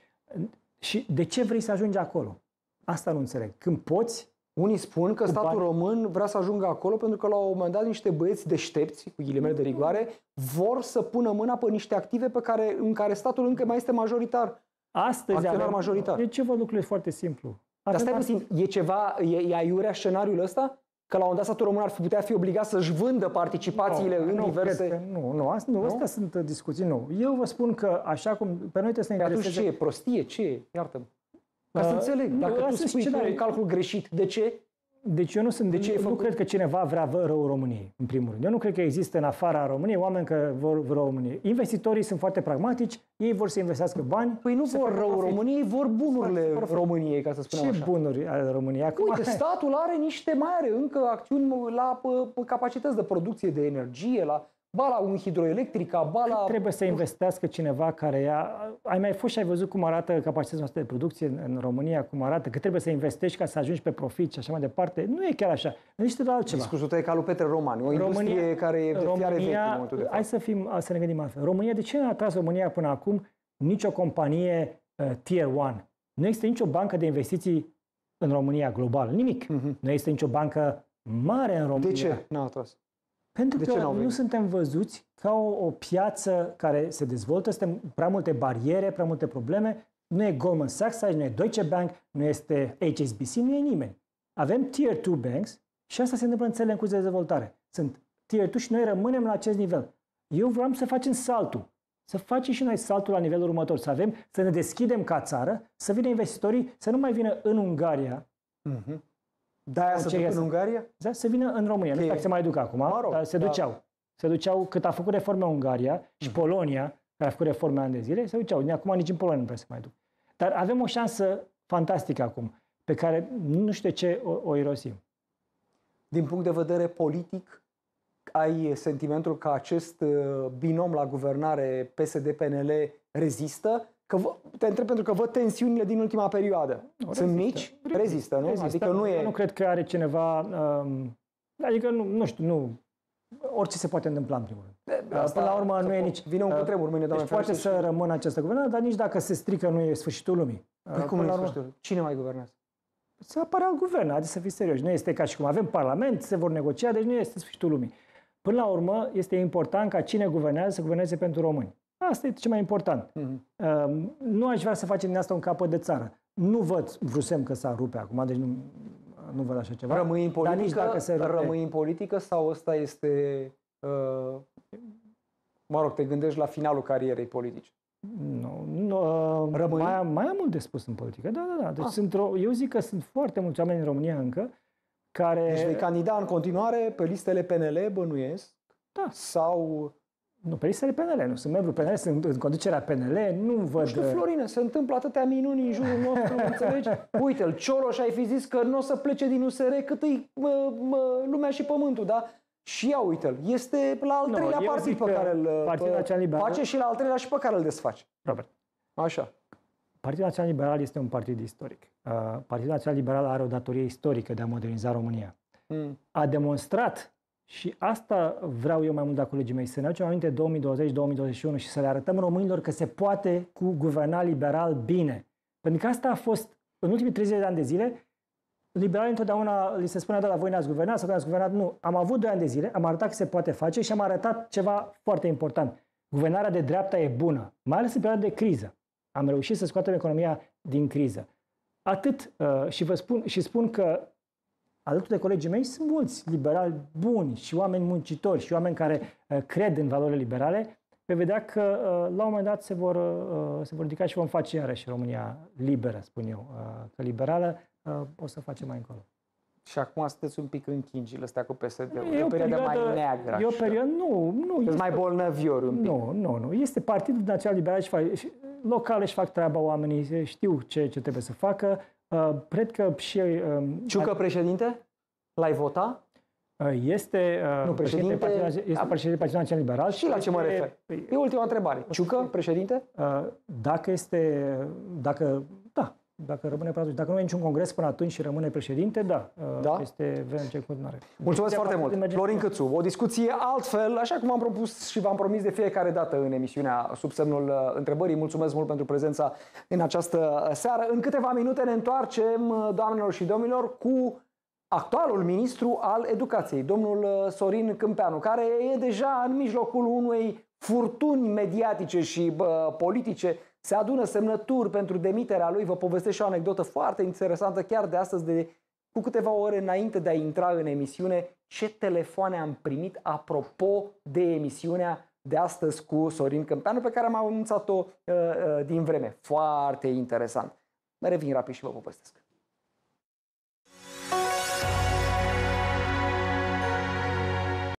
și de ce vrei să ajungi acolo? Asta nu înțeleg. Când poți, Unii spun că statul bani. român vrea să ajungă acolo pentru că la un moment dat niște băieți deștepți, cu ghilimele de rigoare, vor să pună mâna pe niște active pe care, în care statul încă mai este majoritar. astăzi Acționar avem... majoritar. De ce vă lucrurile foarte simplu? Dar stai Avem puțin, e ceva, e, e aiurea scenariul ăsta? Că la un dat statul român ar fi putea fi obligat să-și vândă participațiile Nu, în nu, diverse... cred că nu, nu, asta, nu, astea sunt discuții, nu. Eu vă spun că așa cum pe noi trebuie să ne Pe atunci intereseze... ce e? Prostie? Ce e? Iartă-mă. Ca să Uh, înțeleg, nu, dacă tu astea sunt spui scenarii. un calcul greșit, de ce? Deci eu nu sunt, De ce ai nu, nu făcut? cred că cineva vrea rău României, în primul rând. Eu nu cred că există în afara României oameni care vor rău României. Investitorii sunt foarte pragmatici, ei vor să investească bani. Păi nu să vor facă rău profit. României, vor bunurile Foarte- României, ca să spunem Ce așa. bunuri ale României? Acum, Uite, statul are niște, mai are încă acțiuni la p- p- capacități de producție de energie, la ba la un hidroelectrica, ba la... trebuie să investească cineva care ia... Ai mai fost și ai văzut cum arată capacitatea noastră de producție în, în România, cum arată, că trebuie să investești ca să ajungi pe profit și așa mai departe. Nu e chiar așa. Gândește-te la altceva. Discursul tău e ca lui Petre Roman, o industrie care e de fiare veche în momentul de față. hai să, fim, să ne gândim altfel. România, de ce n-a atras România până acum nicio companie uh, Tier unu? Nu există nicio bancă de investiții în România global, nimic. Mhm. Nu există nicio bancă mare în România. De ce n-a atras? Pentru De că ce n-au nu venit? suntem văzuți ca o, o piață care se dezvoltă, suntem prea multe bariere, prea multe probleme. Nu e Goldman Sachs, nu e Deutsche Bank, nu este H S B C, nu e nimeni. Avem Tier doi banks și asta se întâmplă în țările în curs de dezvoltare. Sunt Tier doi și noi rămânem la acest nivel. Eu vreau să facem saltul. Să facem și noi saltul la nivelul următor. Să avem, să ne deschidem ca țară, să vină investitorii, să nu mai vină în Ungaria, Mhm. De-aia să ce duc în iasă? Ungaria? da? Să vină în România. Nu știu dacă se mai duc acum, Mă rog, dar se da. duceau. Se duceau, cât a făcut reforme Ungaria și Polonia, care a făcut reforme ani de zile, se duceau. Acum nici în Polonia nu prea se mai duc. Dar avem o șansă fantastică acum, pe care nu știu de ce o, o irosim. Din punct de vedere politic, ai sentimentul că acest uh, binom la guvernare P S D P N L rezistă? Că vă, te întreb pentru că văd tensiunile din ultima perioadă. Sunt rezistă. mici? Rezistă, nu? Rezistă. Adică nu Eu e... nu cred că are cineva... Um, adică, nu, nu știu, nu... Orice se poate întâmpla, în primul rând. Asta- Până la urmă, nu e nici... Vine un cutremur mâine, Doamne Deci poate ferește, să și- rămână această guvernare, dar nici dacă se strică, nu e sfârșitul lumii. Păi cum Până e la urmă, sfârșitul? Cine mai guvernează? să apare alt guvern, haideți să fiți serioși. Nu este ca și cum avem parlament, se vor negocia, deci nu este sfârșitul lumii. Până la urmă, este important ca cine guvernează să guverneze pentru români. Asta e ce mai important. Mm-hmm. Uh, nu aș vrea să facem din asta un capăt de țară. Nu văd vrusem că s-ar rupe acum, deci nu, nu văd așa ceva. Rămâi în Dar nici politică, dacă se rupe, rămâi în politică sau ăsta este... Uh, mă rog, te gândești la finalul carierei politice? Nu, nu, uh, Rămâi? mai, am, mai am mult de spus în politică. Da, da, da. Deci Ah. sunt, ro- eu zic că sunt foarte mulți oameni în România încă care... Deci vei candida în continuare pe listele P N L, bănuiesc? Da. Sau... Nu, pe listele P N L, nu sunt membru P N L, sunt în conducerea P N L, nu văd... Nu știu, Florine, se întâmplă atâtea minuni în jurul nostru, înțelegi? Uite-l, Cioloș ai fi zis că nu o să plece din U S R cât îi mă, mă, lumea și pământul, da? Și ia uite-l, este la al Nu, treilea eu partid zic pe că care îl Partidul pe- Național Liberal- face și la al treilea și pe care îl desface. Robert, Așa. Partidul Național Liberal este un partid istoric. Uh, Partidul Național Liberal are o datorie istorică de a moderniza România. Mm. A demonstrat, și asta vreau eu mai mult de la colegii mei, să ne aducem aminte două mii douăzeci două mii douăzeci și unu și să le arătăm românilor că se poate cu guverna liberal bine. Pentru că asta a fost, în ultimii treizeci de ani de zile, liberalii întotdeauna li se spunea, da, la voi n-ați guvernat sau că n-ați guvernat. Nu, am avut doi ani de zile, am arătat că se poate face și am arătat ceva foarte important. Guvernarea de dreapta e bună, mai ales în perioada de criză. Am reușit să scoatem economia din criză. Atât, uh, și vă spun, și spun că alături de colegii mei sunt mulți liberali buni și oameni muncitori și oameni care uh, cred în valorile liberale. Vei vedea că uh, la un moment dat se vor, uh, se vor ridica și vom face iarăși România liberă, spun eu. Uh, că liberală uh, o să facem mai încolo. Și acum sunteți un pic în chingile astea cu P S D-ul. E E o o perioadă mai perioadă- neagră. E o așa. perioadă, nu, nu. Sunteți mai bolnăviori un pic. Nu, nu, nu. Este Partidul Național Liberal și fa- și local își fac treaba oamenii, știu ce, ce trebuie să facă. Uh, cred că și uh, Ciucă președinte? L-ai vota? uh, este, uh, Nu, președinte- Partidul- este Da. președinte Partidul Național Liberal. Și la ce mă este- refer? păi, E ultima întrebare. Ciucă președinte? Uh, Dacă este, dacă, da, dacă rămâne până atunci, dacă nu e niciun congres până atunci și rămâne președinte, da, uh, Da? este V N C în continuare. Mulțumesc foarte Partidul mult. merge- Florin Cățu, o discuție altfel, așa cum am propus și v-am promis de fiecare dată în emisiunea Sub semnul uh, întrebării. Mulțumesc mult pentru prezența în această seară. În câteva minute ne întoarcem, uh, doamnelor și domnilor, cu actualul ministru al educației, domnul uh, Sorin Câmpeanu, care e deja în mijlocul unei furtuni mediatice și bă, politice. Se adună semnături pentru demiterea lui. Vă povestesc și o anecdotă foarte interesantă chiar de astăzi, de cu câteva ore înainte de a intra în emisiune, ce telefoane am primit apropo de emisiunea de astăzi cu Sorin Câmpeanu, pe care am anunțat-o uh, uh, din vreme. Foarte interesant. Revin rapid și vă povestesc.